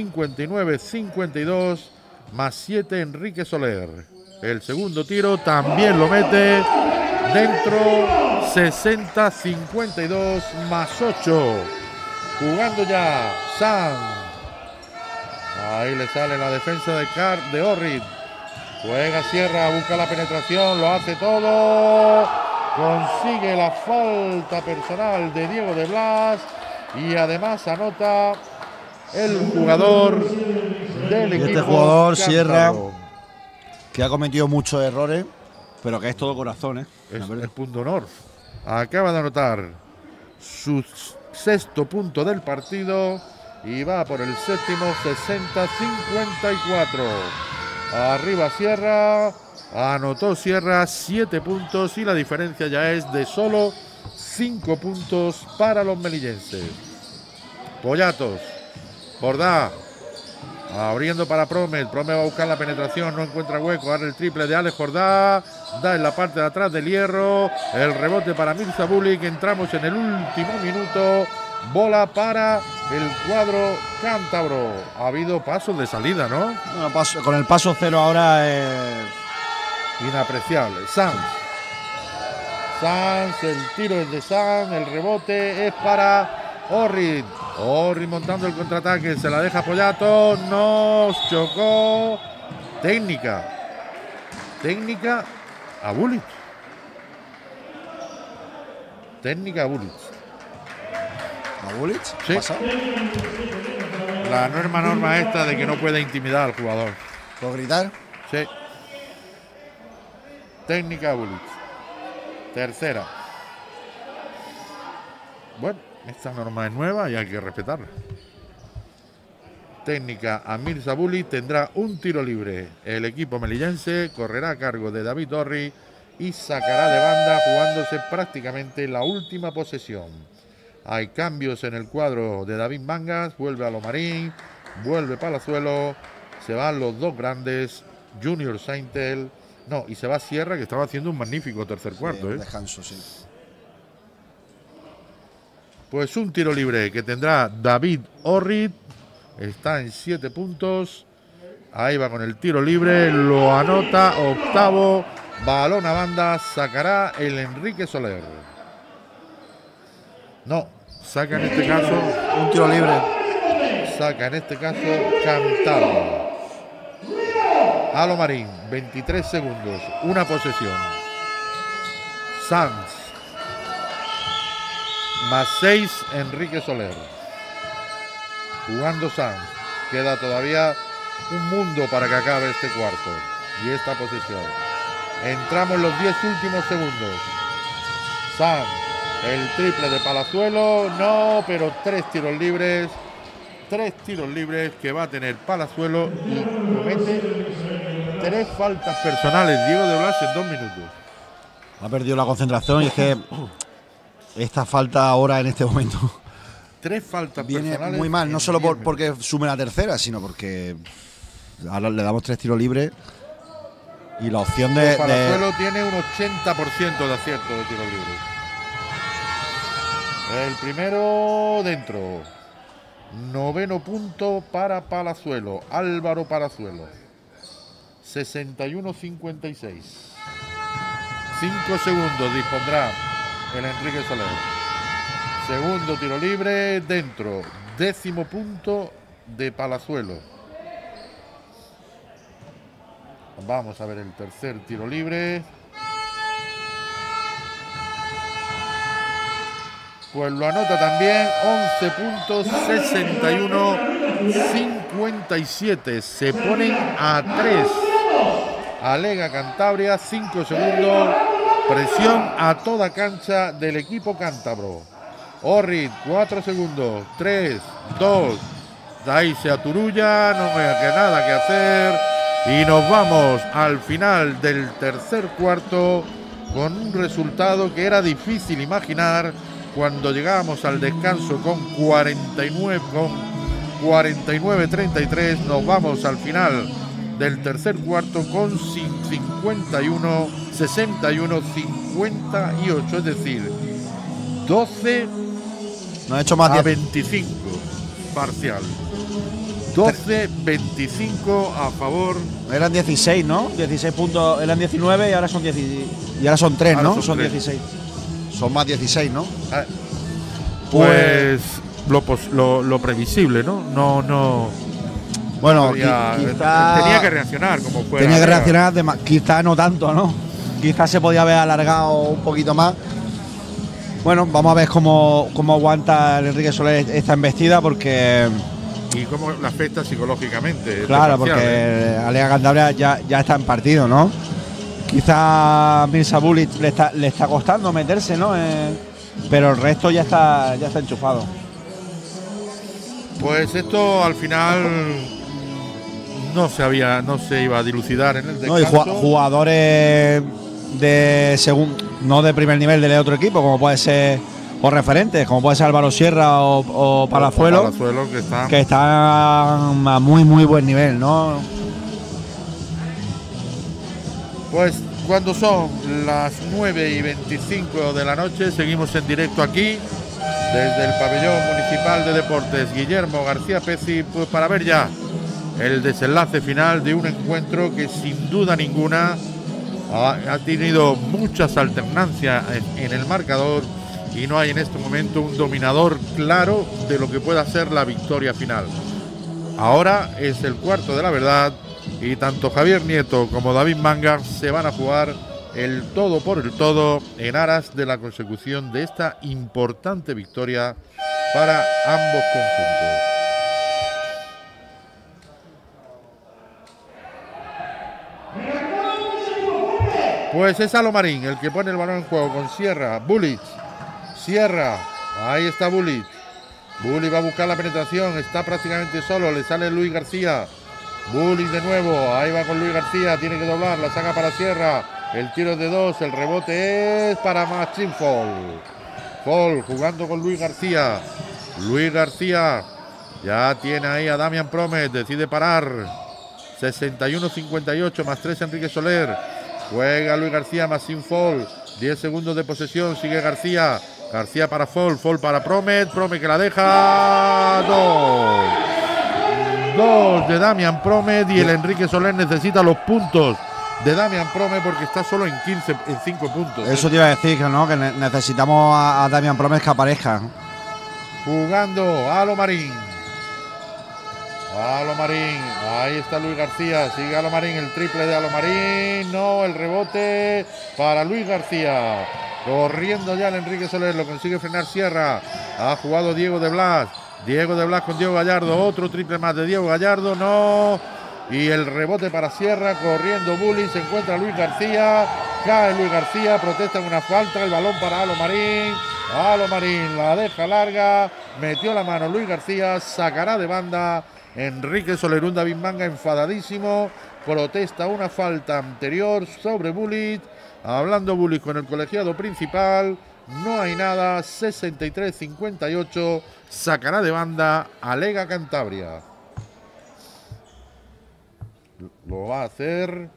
59-52, más 7 Enrique Soler. El segundo tiro también lo mete dentro, 60-52, más 8. Jugando ya Sanz. Ahí le sale la defensa de Orrit. Juega Sierra, busca la penetración, lo hace todo. Consigue la falta personal de Diego de Blas. Y además anota el jugador del equipo. Este jugador, Sierra, que ha cometido muchos errores, pero que es todo corazón, Es el punto honor. Acaba de anotar su 6º punto del partido y va por el 7º, 60-54. Arriba Sierra, anotó Sierra 7 puntos y la diferencia ya es de solo 5 puntos para los melillenses. Poyatos, Jordá, abriendo para Promet. Promet va a buscar la penetración, no encuentra hueco. Ahora el triple de Alex Jordá, da en la parte de atrás del hierro. El rebote para Mirza Bulic. Entramos en el último minuto. Bola para el cuadro cántabro. Ha habido pasos de salida, ¿no? Con el paso 0 ahora inapreciable. Sanz, el tiro es de Sanz, el rebote es para Orrit. Orrit montando el contraataque, se la deja Poyato, nos chocó. Técnica a Bulic. Técnica a Bulic. ¿A Bulic? Sí. La norma esta de que no puede intimidar al jugador. ¿Puedo gritar? Sí. Técnica a Bulic. Tercera. Bueno, esta norma es nueva y hay que respetarla. Técnica Amir Sabuli tendrá un tiro libre. El equipo melillense correrá a cargo de David Orri y sacará de banda jugándose prácticamente la última posesión. Hay cambios en el cuadro de David Mangas, vuelve a Lomarín, vuelve Palazuelo, se van los dos grandes, Junior Saintel, no, y se va Sierra, que estaba haciendo un magnífico tercer cuarto. Descanso, sí. Pues un tiro libre que tendrá David Orrit, está en 7 puntos, ahí va con el tiro libre, lo anota, octavo, balón a banda, sacará el Enrique Soler. No, saca en este caso un tiro libre. Saca en este caso Cantado. Alo Marín, 23 segundos, una posesión. Sanz. Más 6 Enrique Soler. Jugando Sanz. Queda todavía un mundo para que acabe este cuarto y esta posesión. Entramos en los 10 últimos segundos. Sanz. El triple de Palazuelo. No, pero 3 tiros libres. 3 tiros libres que va a tener Palazuelo y comete 3 faltas personales Diego de Blas en 2 minutos. Ha perdido la concentración y es que esta falta ahora en este momento 3 faltas viene personales muy mal, no solo porque sume la tercera, sino porque ahora le damos 3 tiros libres y la opción de Palazuelo tiene un 80% de acierto de tiros libres. El primero dentro. 9º punto para Palazuelo, Álvaro Palazuelo. 61-56. 5 segundos dispondrá el Enrique Soler. Segundo tiro libre dentro. 10º punto de Palazuelo. Vamos a ver el tercer tiro libre. Pues lo anota también, 11 puntos, 61-57. Se ponen a 3. Alega Cantabria, 5 segundos. Presión a toda cancha del equipo cántabro. Orrit, 4 segundos. 3, 2. De ahí se aturulla, no me queda nada que hacer. Y nos vamos al final del tercer cuarto con un resultado que era difícil imaginar. Cuando llegábamos al descanso con 49-33, nos vamos al final del tercer cuarto con 61-58, es decir, 12 no ha hecho más a 25 parcial. 12-25 a favor. Eran 16, ¿no? 16 puntos, eran 19 y ahora son 10, y ahora son 3, ¿no? Son 16. Son más 16, ¿no? Pues lo previsible, ¿no? No. Bueno, tenía que reaccionar como fuera. Tenía que reaccionar, quizá no tanto, ¿no? Quizás se podía haber alargado un poquito más. Bueno, vamos a ver cómo aguanta el Enrique Soler esta embestida, porque. Y cómo la afecta psicológicamente. Claro, porque Alega Cantabria ya está en partido, ¿no? Quizá Mirza Bulic le está costando meterse, ¿no? Pero el resto ya está enchufado. Pues esto al final no se iba a dilucidar en el descanso. No, y jugadores no de primer nivel del otro equipo, como puede ser, o referentes, como puede ser Álvaro Sierra o Palazuelo, que están a muy muy buen nivel, ¿no? Pues cuando son las 9:25 de la noche, seguimos en directo aquí, desde el Pabellón Municipal de Deportes Guillermo García Peci, pues para ver ya el desenlace final de un encuentro que sin duda ninguna ha tenido muchas alternancias en el marcador y no hay en este momento un dominador claro de lo que pueda ser la victoria final. Ahora es el cuarto de la verdad y tanto Javier Nieto como David Mangas se van a jugar el todo por el todo en aras de la consecución de esta importante victoria para ambos conjuntos. Pues es Alomarín el que pone el balón en juego con Sierra. Bulic. Sierra. Ahí está Bulic. Bulic va a buscar la penetración. Está prácticamente solo. Le sale Luis García. Bulic de nuevo. Ahí va con Luis García. Tiene que doblar. La saca para Sierra. El tiro de 2. El rebote es para Maxim Fall. Fall jugando con Luis García. Luis García. Ya tiene ahí a Damian Promet. Decide parar. 61-58 más 3 Enrique Soler. Juega Luis García, Maxim Fall. 10 segundos de posesión. Sigue García. García para Fall. Fall para Promet. Promet que la deja. 2 de Damian Promet. Y el Enrique Soler necesita los puntos de Damian Promet porque está solo en 5 puntos. Eso te iba a decir, que necesitamos a Damian Promet que aparezca. Jugando Alomarín. Alomarín, ahí está Luis García, sigue Alomarín, el triple de Alomarín, no, el rebote para Luis García, corriendo ya el Enrique Soler, lo consigue frenar Sierra, ha jugado Diego de Blas con Diego Gallardo, otro triple más de Diego Gallardo, no, y el rebote para Sierra, corriendo Bully, se encuentra Luis García, cae Luis García, protesta en una falta, el balón para Alomarín, Alomarín la deja larga, metió la mano Luis García, sacará de banda Enrique Soler. Un David Manga enfadadísimo, protesta una falta anterior sobre Bulic, hablando Bulic con el colegiado principal, no hay nada, 63-58, sacará de banda Alega Cantabria. Lo va a hacer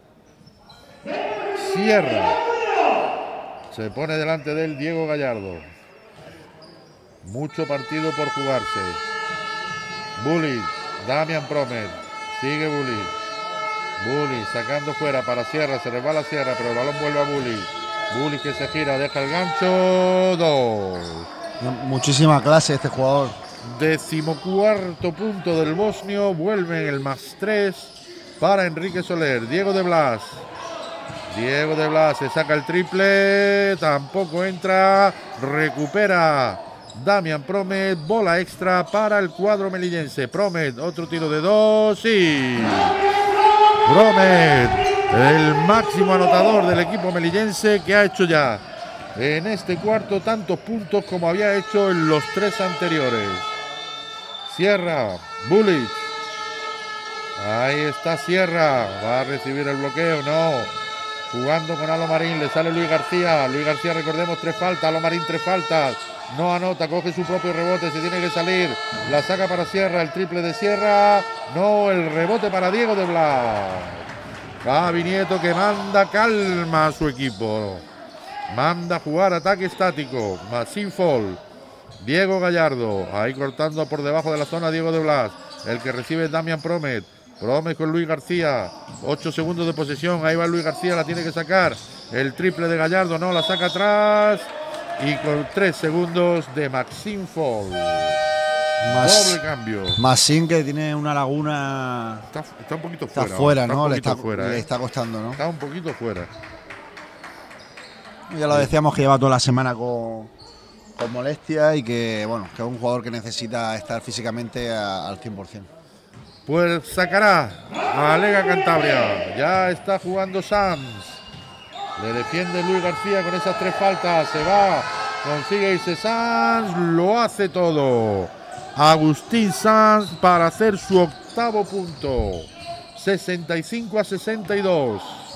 Sierra, se pone delante de él Diego Gallardo, mucho partido por jugarse. Bulic, Damian Promet, sigue Bulic. Bulic sacando fuera para Sierra, se resbala Sierra, pero el balón vuelve a Bulic. Bulic que se gira, deja el gancho, 2. Muchísima clase este jugador. 14º punto del bosnio, vuelve en el más 3 para Enrique Soler. Diego de Blas. Diego de Blas se saca el triple, tampoco entra, recupera Damian Promet, bola extra para el cuadro melillense. Promet, otro tiro de 2, sí. Promet, el máximo anotador del equipo melillense, que ha hecho ya en este cuarto tantos puntos como había hecho en los 3 anteriores. Sierra, Bulic. Ahí está Sierra, va a recibir el bloqueo, no. Jugando con Alomarín, le sale Luis García. Luis García, recordemos, 3 faltas, Alomarín 3 faltas. No anota, coge su propio rebote, se tiene que salir. La saca para Sierra, el triple de Sierra. No, el rebote para Diego de Blas. Gaby Nieto que manda calma a su equipo. Manda jugar ataque estático. Maxim Fall. Diego Gallardo, ahí cortando por debajo de la zona Diego de Blas. El que recibe es Damian Promet. Promet con Luis García. 8 segundos de posesión, ahí va Luis García, la tiene que sacar. El triple de Gallardo, no, la saca atrás. Y con 3 segundos de Maxim Fall. Doble cambio. Maxim que tiene una laguna. Está un poquito fuera. Está fuera, ¿no? Le está costando, ¿no? Está un poquito fuera. Ya lo decíamos que lleva toda la semana con molestia y que, bueno, que es un jugador que necesita estar físicamente al 100%. Pues sacará a Alega Cantabria. Ya está jugando Sanz. Le defiende Luis García con esas 3 faltas. Se va. Consigue irse Sanz. Lo hace todo. Agustín Sanz para hacer su 8º punto. 65-62.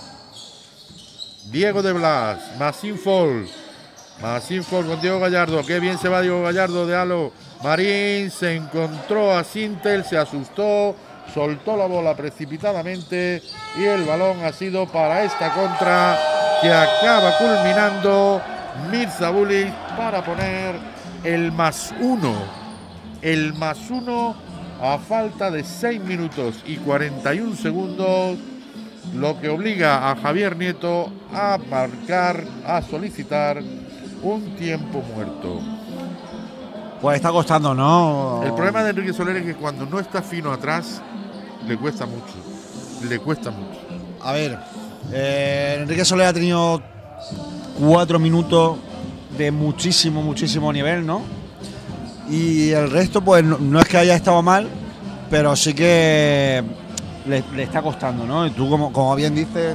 Diego de Blas. Maxim Fall. Maxim Fall con Diego Gallardo. Qué bien se va Diego Gallardo de Alo. Marín se encontró a Sintel. Se asustó. Soltó la bola precipitadamente. Y el balón ha sido para esta contra, que acaba culminando Mirza Bulic para poner el +1. El +1 a falta de 6 minutos y 41 segundos, lo que obliga a Javier Nieto a marcar, a solicitar un tiempo muerto. Pues está costando, ¿no? El problema de Enrique Soler es que cuando no está fino atrás, le cuesta mucho. Le cuesta mucho. A ver, Enrique Soler ha tenido 4 minutos de muchísimo nivel, ¿no? Y el resto, pues no es que haya estado mal, pero sí que le está costando, ¿no? Y tú, como bien dices,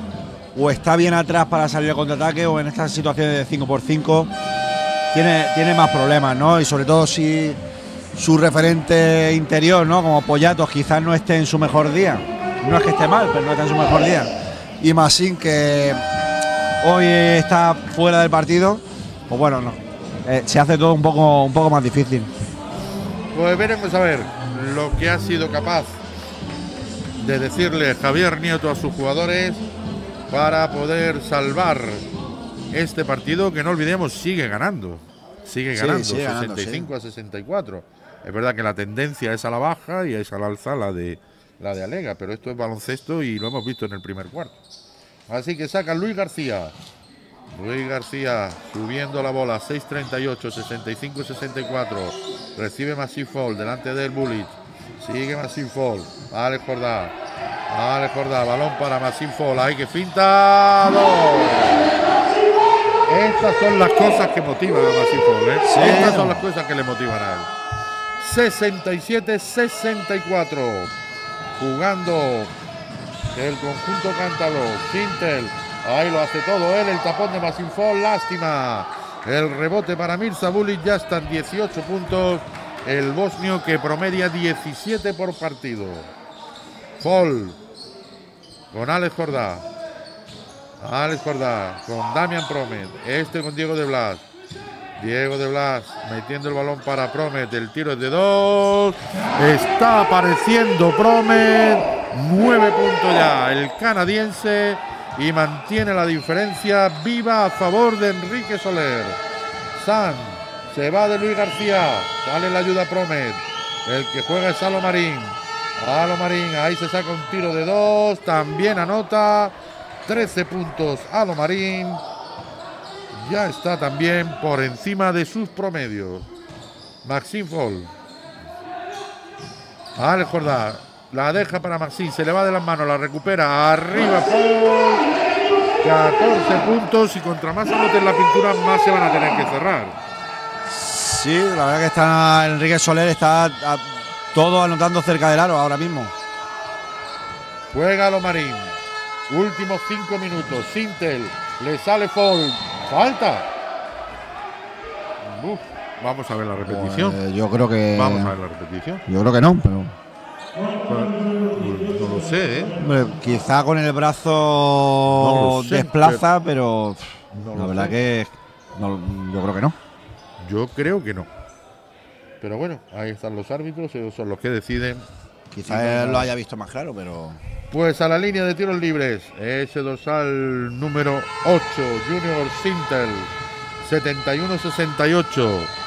o está bien atrás para salir al contraataque, o en estas situaciones de 5x5 tiene más problemas, ¿no? Y sobre todo si su referente interior, ¿no? Como Poyatos, quizás no esté en su mejor día. No es que esté mal, pero no está en su mejor día. Y Masín, que Hoy está fuera del partido, pues bueno, no. Se hace todo un poco más difícil. Pues veremos a ver lo que ha sido capaz de decirle Javier Nieto a sus jugadores para poder salvar este partido, que no olvidemos sigue ganando. Sigue ganando, 65 a 64. Es verdad que la tendencia es a la baja y es a la alza la de Alega, pero esto es baloncesto y lo hemos visto en el primer cuarto. Así que saca Luis García. Luis García subiendo la bola, 6:38, 65-64. Recibe Massive Fall delante del Bullitt. Sigue Massive Fall. Alex Jordá, balón para Massive Fall. Hay que finta. Estas son las cosas que motivan a Massive Fall, ¿eh? Sí. Estas son las cosas que le motivan a él. 67-64. Jugando el conjunto cántabro. Quintel. Ahí lo hace todo él, el tapón de Massive Fall, lástima. El rebote para Mirza Bullitt, ya están 18 puntos. El bosnio que promedia 17 por partido. Fall con Alex Jordá. Con Damian Promet. Con Diego de Blas. Metiendo el balón para Promet. El tiro es de 2. Está apareciendo Promet. 9 puntos ya. El canadiense. Y mantiene la diferencia viva a favor de Enrique Soler. San se va de Luis García. Sale la ayuda Promet. El que juega es Alomarín. Ahí se saca un tiro de 2. También anota. 13 puntos Alomarín. Ya está también por encima de sus promedios. Maxime Fall. Alex Jordá. La deja para Maxime, se le va de las manos, la recupera, arriba Fall, 14 puntos, y contra más anote en la pintura, más se van a tener que cerrar. Sí, la verdad que está Enrique Soler, está todo anotando cerca del aro ahora mismo. Juega Alomarín, últimos 5 minutos, Sintel, le sale Fall, falta. Vamos a ver la repetición. Yo creo que... Vamos a ver la repetición. Yo creo que no, pero... No lo sé, ¿eh? Hombre, quizá con el brazo desplaza, pero la verdad que no, yo creo que no. Yo creo que no. Pero bueno, ahí están los árbitros, ellos son los que deciden. Quizá él lo haya visto más claro, pero... Pues a la línea de tiros libres, ese dorsal número 8, Junior Sintel, 71-68.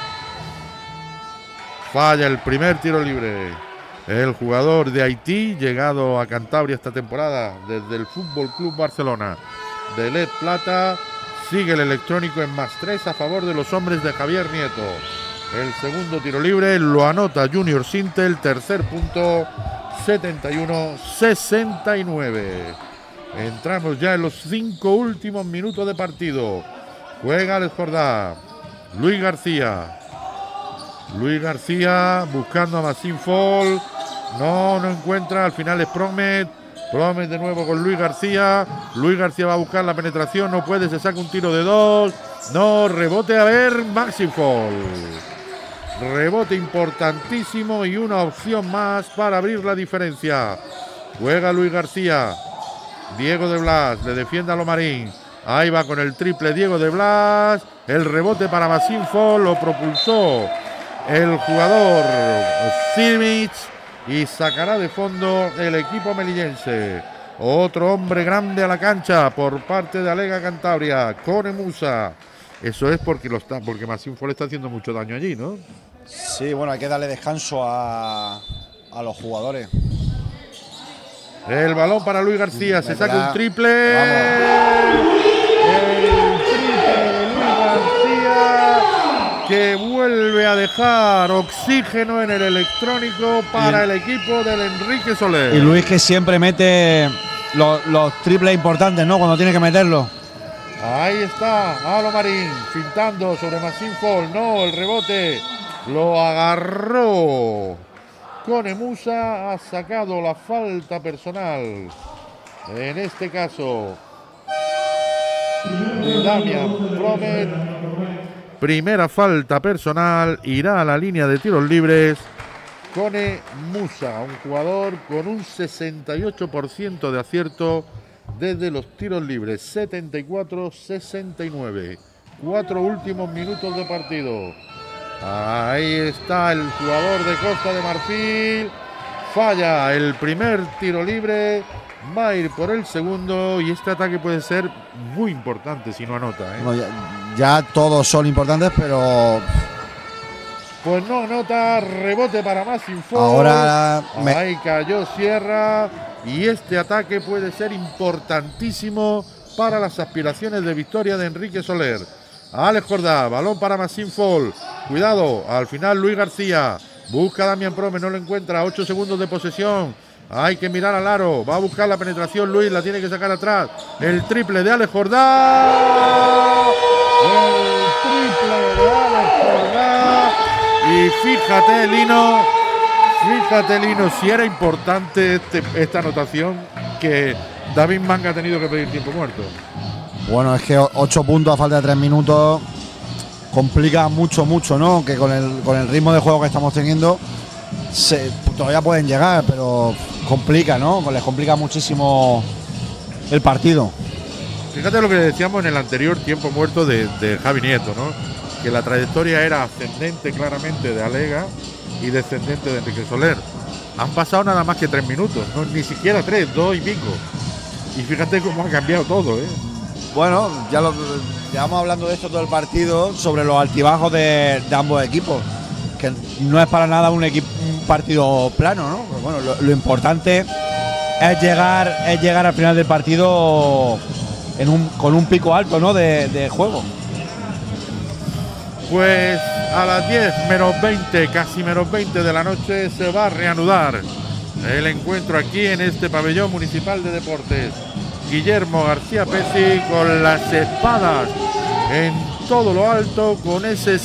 Falla el primer tiro libre. El jugador de Haití, llegado a Cantabria esta temporada desde el Fútbol Club Barcelona de LED Plata, sigue el electrónico en +3 a favor de los hombres de Javier Nieto. El segundo tiro libre lo anota Junior Sintel, tercer punto, 71-69. Entramos ya en los 5 últimos minutos de partido. Juega Alex Jordá. Luis García buscando a Maxime Fall. No encuentra. Al final es Promet. Promet de nuevo con Luis García. Luis García va a buscar la penetración. No puede. Se saca un tiro de 2. No, rebote. A ver, Maxime Fall. Rebote importantísimo y una opción más para abrir la diferencia. Juega Luis García. Diego de Blas le defiende a Alomarín. Ahí va con el triple Diego de Blas. El rebote para Maxime Fall. Lo propulsó el jugador Simic y sacará de fondo el equipo melillense. Otro hombre grande a la cancha por parte de Alega Cantabria, Cone Musa. Eso es porque Maxime Fall está haciendo mucho daño allí, ¿no? Sí, bueno, hay que darle descanso a los jugadores. El balón para Luis García, se saca un triple. Que vuelve a dejar oxígeno en el electrónico para el equipo del Enrique Soler. Y Luis, que siempre mete los triples importantes, ¿no? Cuando tiene que meterlo. Ahí está Alomarín fintando sobre Maxime Fall. No, el rebote lo agarró Cone Musa. Ha sacado la falta personal. En este caso Damian Promet. Primera falta personal, irá a la línea de tiros libres Kone Musa, un jugador con un 68% de acierto desde los tiros libres, 74-69. 4 últimos minutos de partido. Ahí está el jugador de Costa de Marfil. Falla el primer tiro libre. Va a ir por el segundo y este ataque puede ser muy importante si no anota. Bueno, ya todos son importantes, pero pues no anota. Rebote para Massinfo. Ahora ahí cayó Sierra y este ataque puede ser importantísimo para las aspiraciones de victoria de Enrique Soler. Alex Jordá, balón para Massinfo. Cuidado, al final Luis García busca a Damian Promet, no lo encuentra. 8 segundos de posesión. Hay que mirar al aro. Va a buscar la penetración. Luis la tiene que sacar atrás. El triple de Alex Jordá. El triple de Alex Jordá. Y fíjate, Lino, si era importante esta anotación que David Manga ha tenido que pedir tiempo muerto. Bueno, es que 8 puntos a falta de 3 minutos complica mucho, ¿no? Que con el ritmo de juego que estamos teniendo todavía pueden llegar, pero complica, ¿no? Les complica muchísimo el partido. Fíjate lo que decíamos en el anterior tiempo muerto de Javi Nieto, ¿no? Que la trayectoria era ascendente claramente de Alega y descendente de Enrique Soler. Han pasado nada más que 3 minutos, no, ni siquiera 3, 2 y pico. Y fíjate cómo ha cambiado todo, ¿eh? Bueno, llevamos hablando de esto todo el partido, sobre los altibajos de ambos equipos, que no es para nada un partido plano, ¿no? Pero bueno, lo importante es llegar al final del partido con un pico alto, ¿no? de juego. Pues a las 10 menos 20, casi menos 20 de la noche, se va a reanudar el encuentro aquí en este pabellón municipal de deportes. Guillermo García Peci con las espadas en todo lo alto, con ese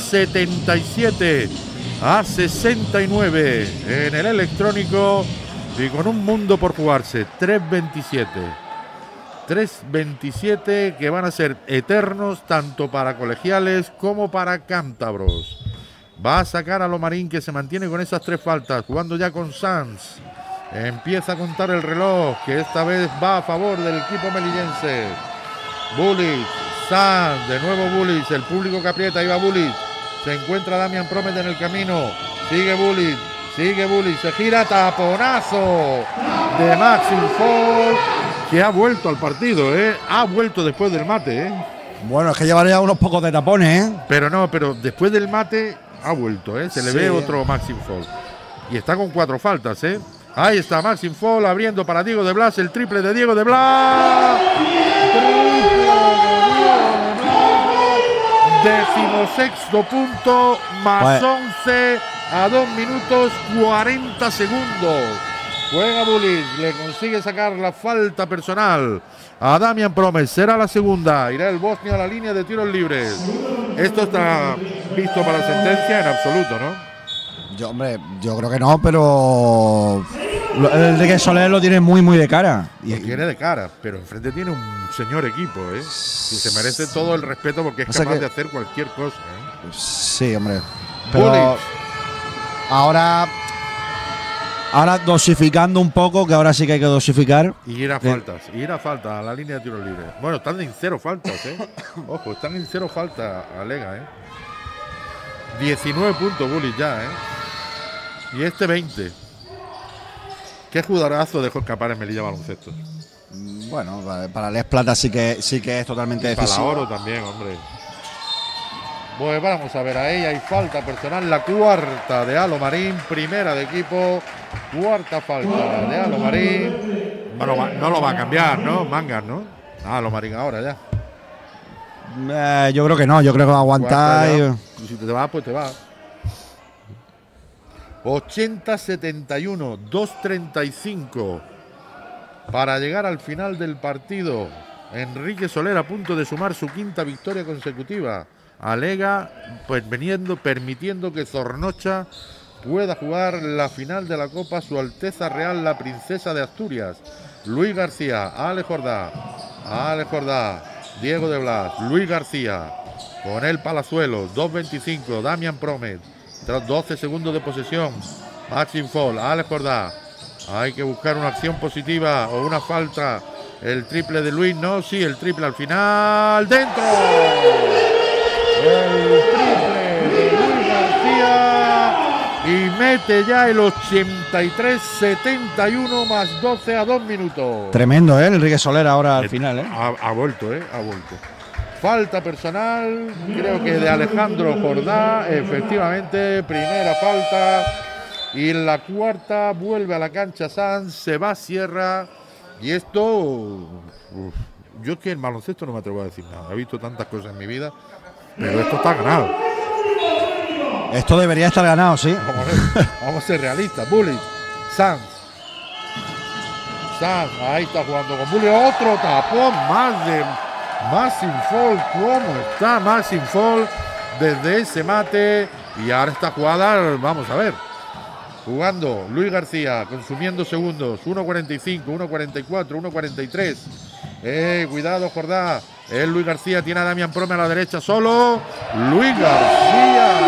77-69 en el electrónico y con un mundo por jugarse. 3-27 que van a ser eternos tanto para colegiales como para cántabros. Va a sacar a Lomarín, que se mantiene con esas 3 faltas, jugando ya con Sanz. Empieza a contar el reloj, que esta vez va a favor del equipo melillense. Bullitt, Sanz, de nuevo Bullitt, el público que aprieta, ahí va Bullitt. Se encuentra Damian Promet en el camino. Sigue Bullitt, se gira, taponazo de Massinfo, que ha vuelto al partido, ha vuelto después del mate, Bueno, es que llevaría unos pocos de tapones, Pero después del mate ha vuelto, se le ve otro Massinfo. Y está con 4 faltas, Ahí está Massinfo abriendo para Diego de Blas, el triple de Diego de Blas. 16º punto, más 11 a 2 minutos 40 segundos. Juega Bullitt, le consigue sacar la falta personal a Damian Promet. Será la segunda. Irá el bosnio a la línea de tiros libres. Esto está visto para sentencia en absoluto, ¿no? Yo creo que no, pero el Enrique Soler lo tiene muy de cara. Lo tiene de cara, pero enfrente tiene un señor equipo, que se merece todo el respeto porque es capaz de hacer cualquier cosa, Sí, hombre. Pero ahora dosificando un poco, que ahora sí que hay que dosificar. Y ir a faltas, a la línea de tiros libres. Bueno, están en 0 faltas, Ojo, están en 0 faltas, Alega, 19 puntos Bullitt ya, Y este 20. ¿Qué jugadorazo dejó escapar en Melilla Baloncesto? Bueno, para Les Plata sí que es totalmente decisivo. Para Oro también, hombre. Pues vamos a ver, ahí hay falta personal, la cuarta de Alomarín, primera de equipo, cuarta falta de Alomarín. No lo va a cambiar, ¿no? Mangas, ¿no? Alomarín ahora ya. Yo creo que no, yo creo que va a aguantar. Si te vas, pues te vas. 80-71, 2:35 para llegar al final del partido. Enrique Soler a punto de sumar su 5ª victoria consecutiva. Alega, pues permitiendo que Zornocha pueda jugar la final de la Copa Su Alteza Real la Princesa de Asturias. Luis García, Alex Jordá, Diego de Blas, Luis García, con el Palazuelos, 2.25, Damián Promet, tras 12 segundos de posesión, Maxim Fall, Alex Jordá. Hay que buscar una acción positiva o una falta. El triple de Luis, no, sí, el triple al final, ¡dentro! El triple de Luis García y mete ya el 83-71 más 12 a 2 minutos. Tremendo, Enrique Soler ahora al final, Ha vuelto, ha vuelto. Falta personal, creo que de Alejandro Jordá, efectivamente, primera falta. Y en la cuarta vuelve a la cancha Sanz, se va Sierra. Y esto, yo es que en baloncesto no me atrevo a decir nada. He visto tantas cosas en mi vida, pero esto está ganado. Esto debería estar ganado, sí. Vamos a ser realistas. Bullitt, Sanz, ahí está jugando con Bullitt. Otro tapón más de Maxim Fall. ¿Cómo está Maxim Fall desde ese mate? Y ahora esta jugada, vamos a ver. Jugando Luis García, consumiendo segundos, 1.45, 1.44, 1.43. Cuidado, Jordá. Luis García tiene a Damián Prome a la derecha solo. Luis García.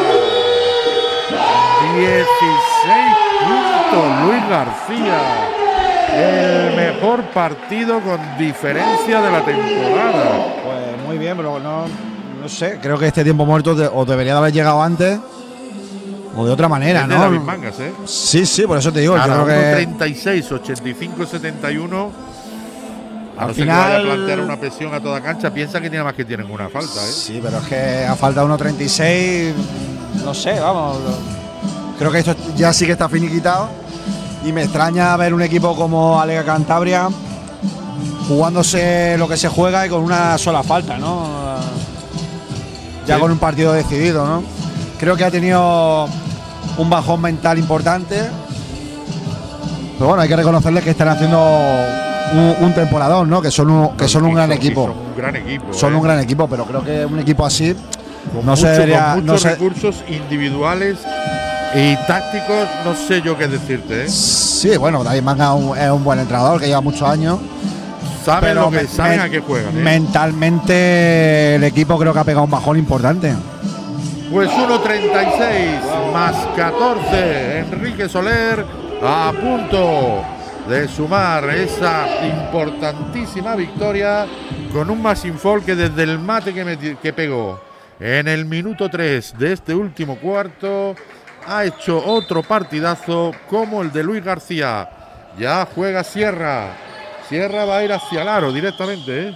16 puntos, Luis García. El mejor partido con diferencia de la temporada. Pues muy bien, pero no sé. Creo que este tiempo muerto os debería de haber llegado antes. O de otra manera, ¿no? David Mangas, Sí, por eso te digo. Ahora, yo creo que 36, 85, 71. Al final que vaya a plantear una presión a toda cancha, piensa que tiene más que tienen una falta, Sí, pero es que a falta 1.36, no sé, vamos. Creo que esto ya sí que está finiquitado. Y me extraña ver un equipo como Alega Cantabria jugándose lo que se juega y con una sola falta, ¿no? Ya con un partido decidido, ¿no? Creo que ha tenido un bajón mental importante. Pero bueno, hay que reconocerles que están haciendo un temporadón, ¿no? Que son un gran equipo. Son un gran equipo. Son un gran equipo, pero creo que un equipo así con no se debería. Con muchos recursos individuales y tácticos, no sé yo qué decirte, Sí, bueno, David Manga es un buen entrenador que lleva muchos años. Saben a qué juegan. Mentalmente el equipo creo que ha pegado un bajón importante. Pues 1.36 más 14. Enrique Soler a punto de sumar esa importantísima victoria con un Maxim Fall que desde el mate que pegó en el minuto 3 de este último cuarto ha hecho otro partidazo como el de Luis García. Ya juega Sierra. Sierra va a ir hacia el aro directamente,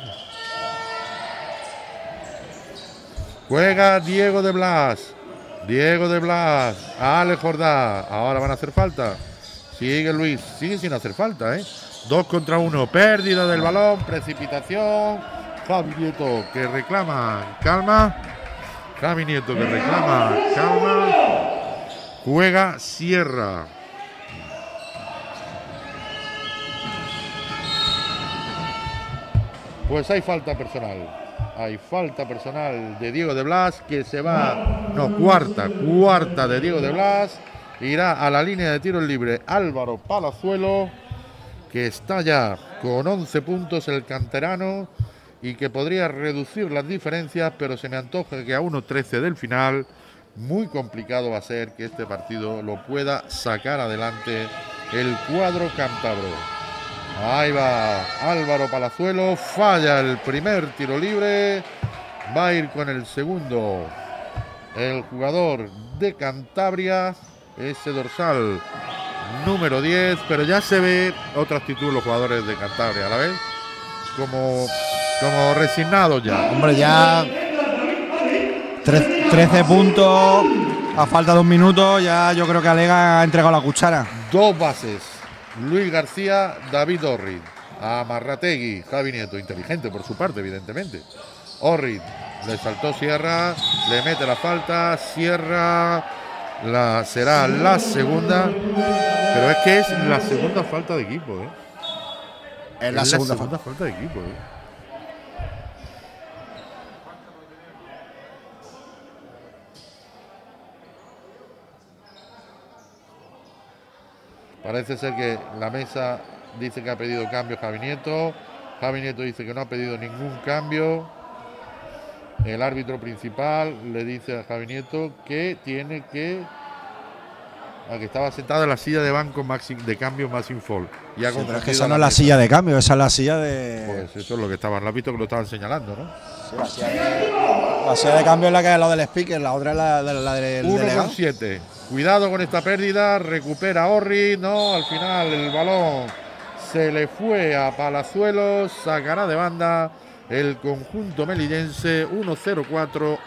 Juega Diego de Blas. Ale Jordá. Ahora van a hacer falta. Sigue Luis. Sigue sin hacer falta, 2 contra 1. Pérdida del balón. Precipitación. Javi Nieto que reclama calma. Calma. Juega Sierra. Pues hay falta personal. Hay falta personal de Diego de Blas que se va, cuarta de Diego de Blas. Irá a la línea de tiro libre Álvaro Palazuelo, que está ya con 11 puntos el canterano y que podría reducir las diferencias, pero se me antoja que a 1.13 del final, muy complicado va a ser que este partido lo pueda sacar adelante el cuadro cántabro. Ahí va Álvaro Palazuelo, falla el primer tiro libre, va a ir con el segundo el jugador de Cantabria, ese dorsal número 10, pero ya se ve otra actitud los jugadores de Cantabria, ¿la ves? Como resignados ya. Hombre, ya 13 puntos, a falta de un minuto, ya yo creo que Alega ha entregado la cuchara. 2 bases. Luis García, David Orrid, Amarrategui, Javi Nieto, inteligente por su parte, evidentemente. Orrid, le saltó Sierra, le mete la falta, Sierra, será la segunda, pero es que es la segunda falta de equipo, Es la segunda falta de equipo, Parece ser que la mesa dice que ha pedido cambio Javi Nieto. Javi Nieto dice que no ha pedido ningún cambio. El árbitro principal le dice a Javi Nieto que tiene que estaba sentado en la silla de banco de cambio Maxim Fall. Sí, pero es que esa no es la silla de cambio, esa es la silla de… Pues eso es lo que estaban, lo has visto que lo estaban señalando, ¿no? Sí, la silla de cambio es la que es lo del speaker, la otra es la del 1-7. Cuidado con esta pérdida, recupera Orri, no, al final el balón se le fue a Palazuelos, sacará de banda el conjunto melillense. 1-0-4,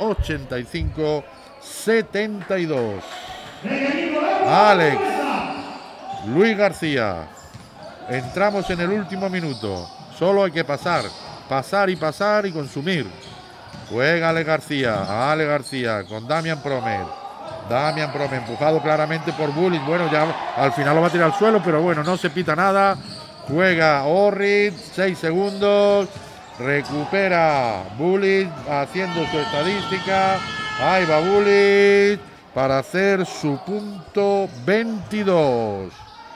85-72. Alex, Luis García, entramos en el último minuto, solo hay que pasar y consumir. Juega Alex García con Damian Promer, empujado claramente por Bullitt. Bueno, ya al final lo va a tirar al suelo, pero bueno, no se pita nada. Juega Orrit, 6 segundos, recupera Bullitt haciendo su estadística. Ahí va Bullitt para hacer su punto 22.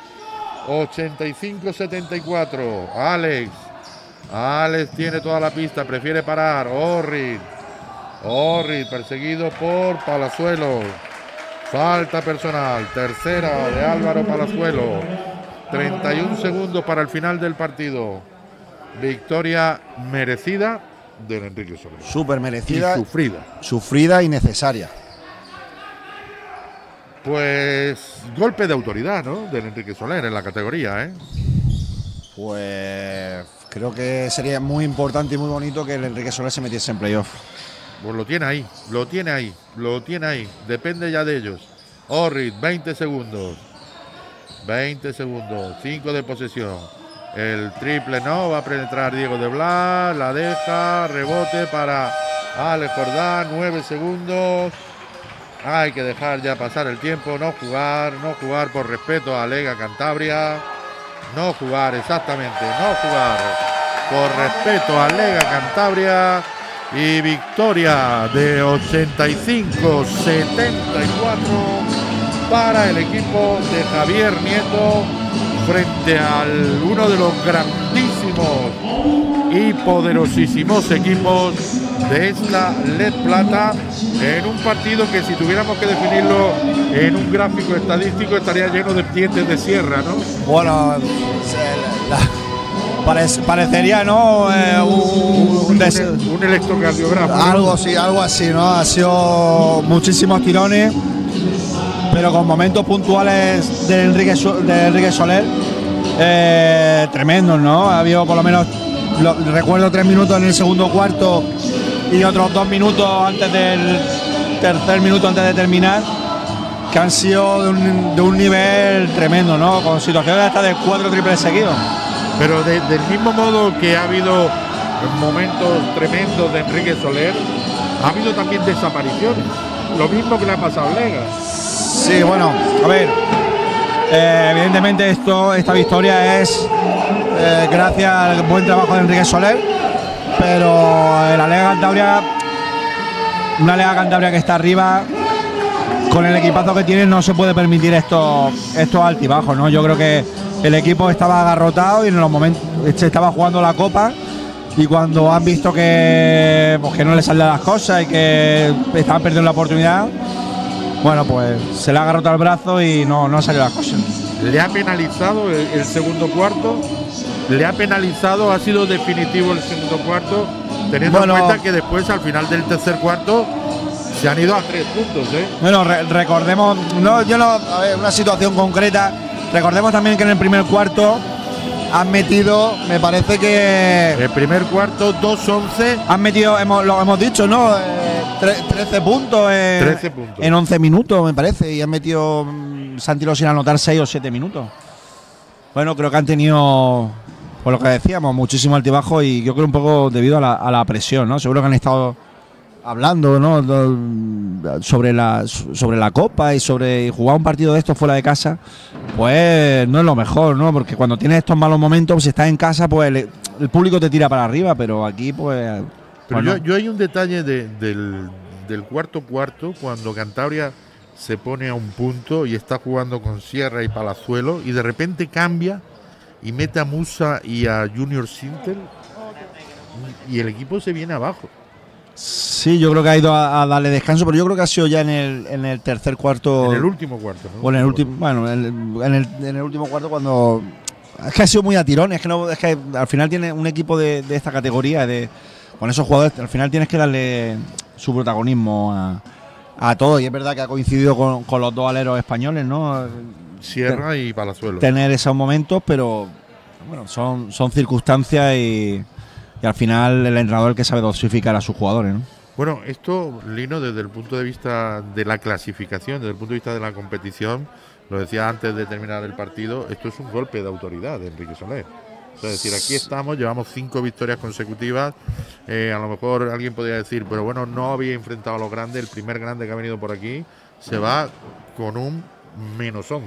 85-74. Alex tiene toda la pista, prefiere parar. Orrit perseguido por Palazuelos. Falta personal, tercera de Álvaro Palazuelos. 31 segundos para el final del partido. Victoria merecida del Enrique Soler. Súper merecida. Y sufrida y necesaria. Pues golpe de autoridad, ¿no? Del Enrique Soler en la categoría, ¿eh? Pues creo que sería muy importante y muy bonito que el Enrique Soler se metiese en playoff. Pues lo tiene ahí. Depende ya de ellos. Orrit, 20 segundos. 5 de posesión. El triple no, va a penetrar Diego de Blas, la deja, rebote para Alex Jordán, 9 segundos. Hay que dejar ya pasar el tiempo, no jugar por respeto a Lega Cantabria. No jugar por respeto a Lega Cantabria. Y victoria de 85-74 para el equipo de Javier Nieto frente al uno de los grandísimos y poderosísimos equipos de esta LED Plata, en un partido que, si tuviéramos que definirlo en un gráfico estadístico, estaría lleno de dientes de sierra, ¿no? Bueno, parecería, ¿no? Un electrocardiograma, ¿no? Algo así, ¿no? Ha sido muchísimos tirones, pero con momentos puntuales de Enrique Soler tremendos, ¿no? Ha habido por lo menos, recuerdo 3 minutos en el segundo cuarto y otros 2 minutos antes del tercer minuto antes de terminar, que han sido de un nivel tremendo, ¿no? Con situaciones hasta de 4 triples seguidos. Pero del mismo modo que ha habido momentos tremendos de Enrique Soler, ha habido también desapariciones. Lo mismo que le ha pasado a Lega. Sí, bueno, a ver, evidentemente esta victoria es gracias al buen trabajo de Enrique Soler, pero la Lega Cantabria, una Lega Cantabria que está arriba, con el equipazo que tiene, no se puede permitir estos altibajos, ¿no? Yo creo que el equipo estaba agarrotado y en los momentos se estaba jugando la Copa, y cuando han visto que no le salen las cosas y que estaban perdiendo la oportunidad, bueno, pues se le ha agarrotado el brazo y no salió las cosas. Le ha penalizado el segundo cuarto, ha sido definitivo el segundo cuarto, teniendo en cuenta que después, al final del tercer cuarto, se han ido a 3 puntos, ¿eh? Bueno, recordemos, a ver, una situación concreta. Recordemos también que en el primer cuarto han metido, me parece que… El primer cuarto, 2-11. Han metido, lo hemos dicho, ¿no? 13 puntos, 13 puntos en 11 minutos, me parece. Y han metido, se han tirado sin anotar 6 o 7 minutos. Bueno, creo que han tenido, por lo que decíamos, muchísimo altibajo, y yo creo un poco debido a la presión, ¿no? Seguro que han estado hablando, ¿no? sobre la Copa y sobre jugar un partido de estos fuera de casa, pues no es lo mejor, ¿no? Porque cuando tienes estos malos momentos, si estás en casa, pues el público te tira para arriba, pero aquí pues… Pero bueno. yo hay un detalle del cuarto, cuando Cantabria se pone a un punto y está jugando con Sierra y Palazuelo, y de repente cambia y mete a Musa y a Junior Sintel, y el equipo se viene abajo. Sí, yo creo que ha ido a darle descanso, pero yo creo que ha sido ya en el tercer cuarto. En el último cuarto, ¿no? O en el último, bueno, en el último cuarto cuando. Es que ha sido muy a tirones, es que al final tiene un equipo de esta categoría, con esos jugadores, al final tienes que darle su protagonismo a todo, y es verdad que ha coincidido con los dos aleros españoles, ¿no? Sierra y Palazuelo. Tener esos momentos, pero bueno, son circunstancias y al final el entrenador es el que sabe dosificar a sus jugadores, ¿no? Bueno, esto, Lino, desde el punto de vista de la clasificación, desde el punto de vista de la competición, lo decía antes de terminar el partido, esto es un golpe de autoridad de Enrique Soler. Es decir, aquí estamos, llevamos 5 victorias consecutivas. A lo mejor alguien podría decir, pero bueno, no había enfrentado a los grandes. El primer grande que ha venido por aquí se va con un -11.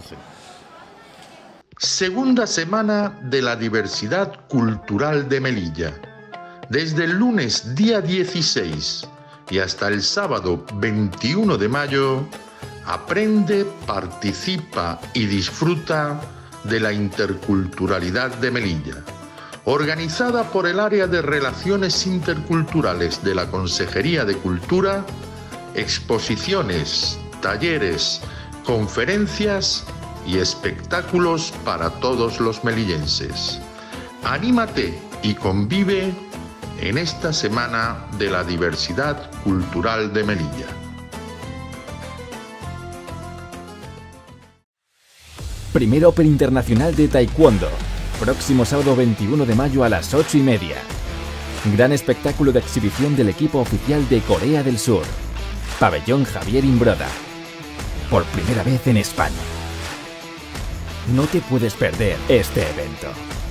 Segunda semana de la diversidad cultural de Melilla. Desde el lunes día 16 y hasta el sábado 21 de mayo, aprende, participa y disfruta de la interculturalidad de Melilla, organizada por el Área de Relaciones Interculturales de la Consejería de Cultura, exposiciones, talleres, conferencias y espectáculos para todos los melillenses. Anímate y convive en esta semana de la diversidad cultural de Melilla. Primer Open Internacional de Taekwondo, próximo sábado 21 de mayo a las 8:30. Gran espectáculo de exhibición del equipo oficial de Corea del Sur. Pabellón Javier Imbroda. Por primera vez en España. No te puedes perder este evento.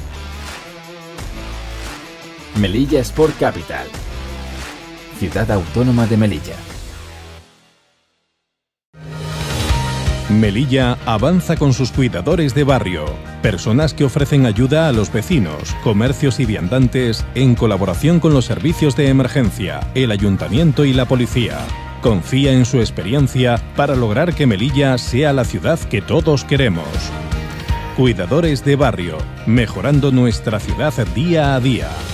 Melilla Sport Capital. Ciudad Autónoma de Melilla. Melilla avanza con sus cuidadores de barrio, personas que ofrecen ayuda a los vecinos, comercios y viandantes en colaboración con los servicios de emergencia, el ayuntamiento y la policía. Confía en su experiencia para lograr que Melilla sea la ciudad que todos queremos. Cuidadores de barrio, mejorando nuestra ciudad día a día.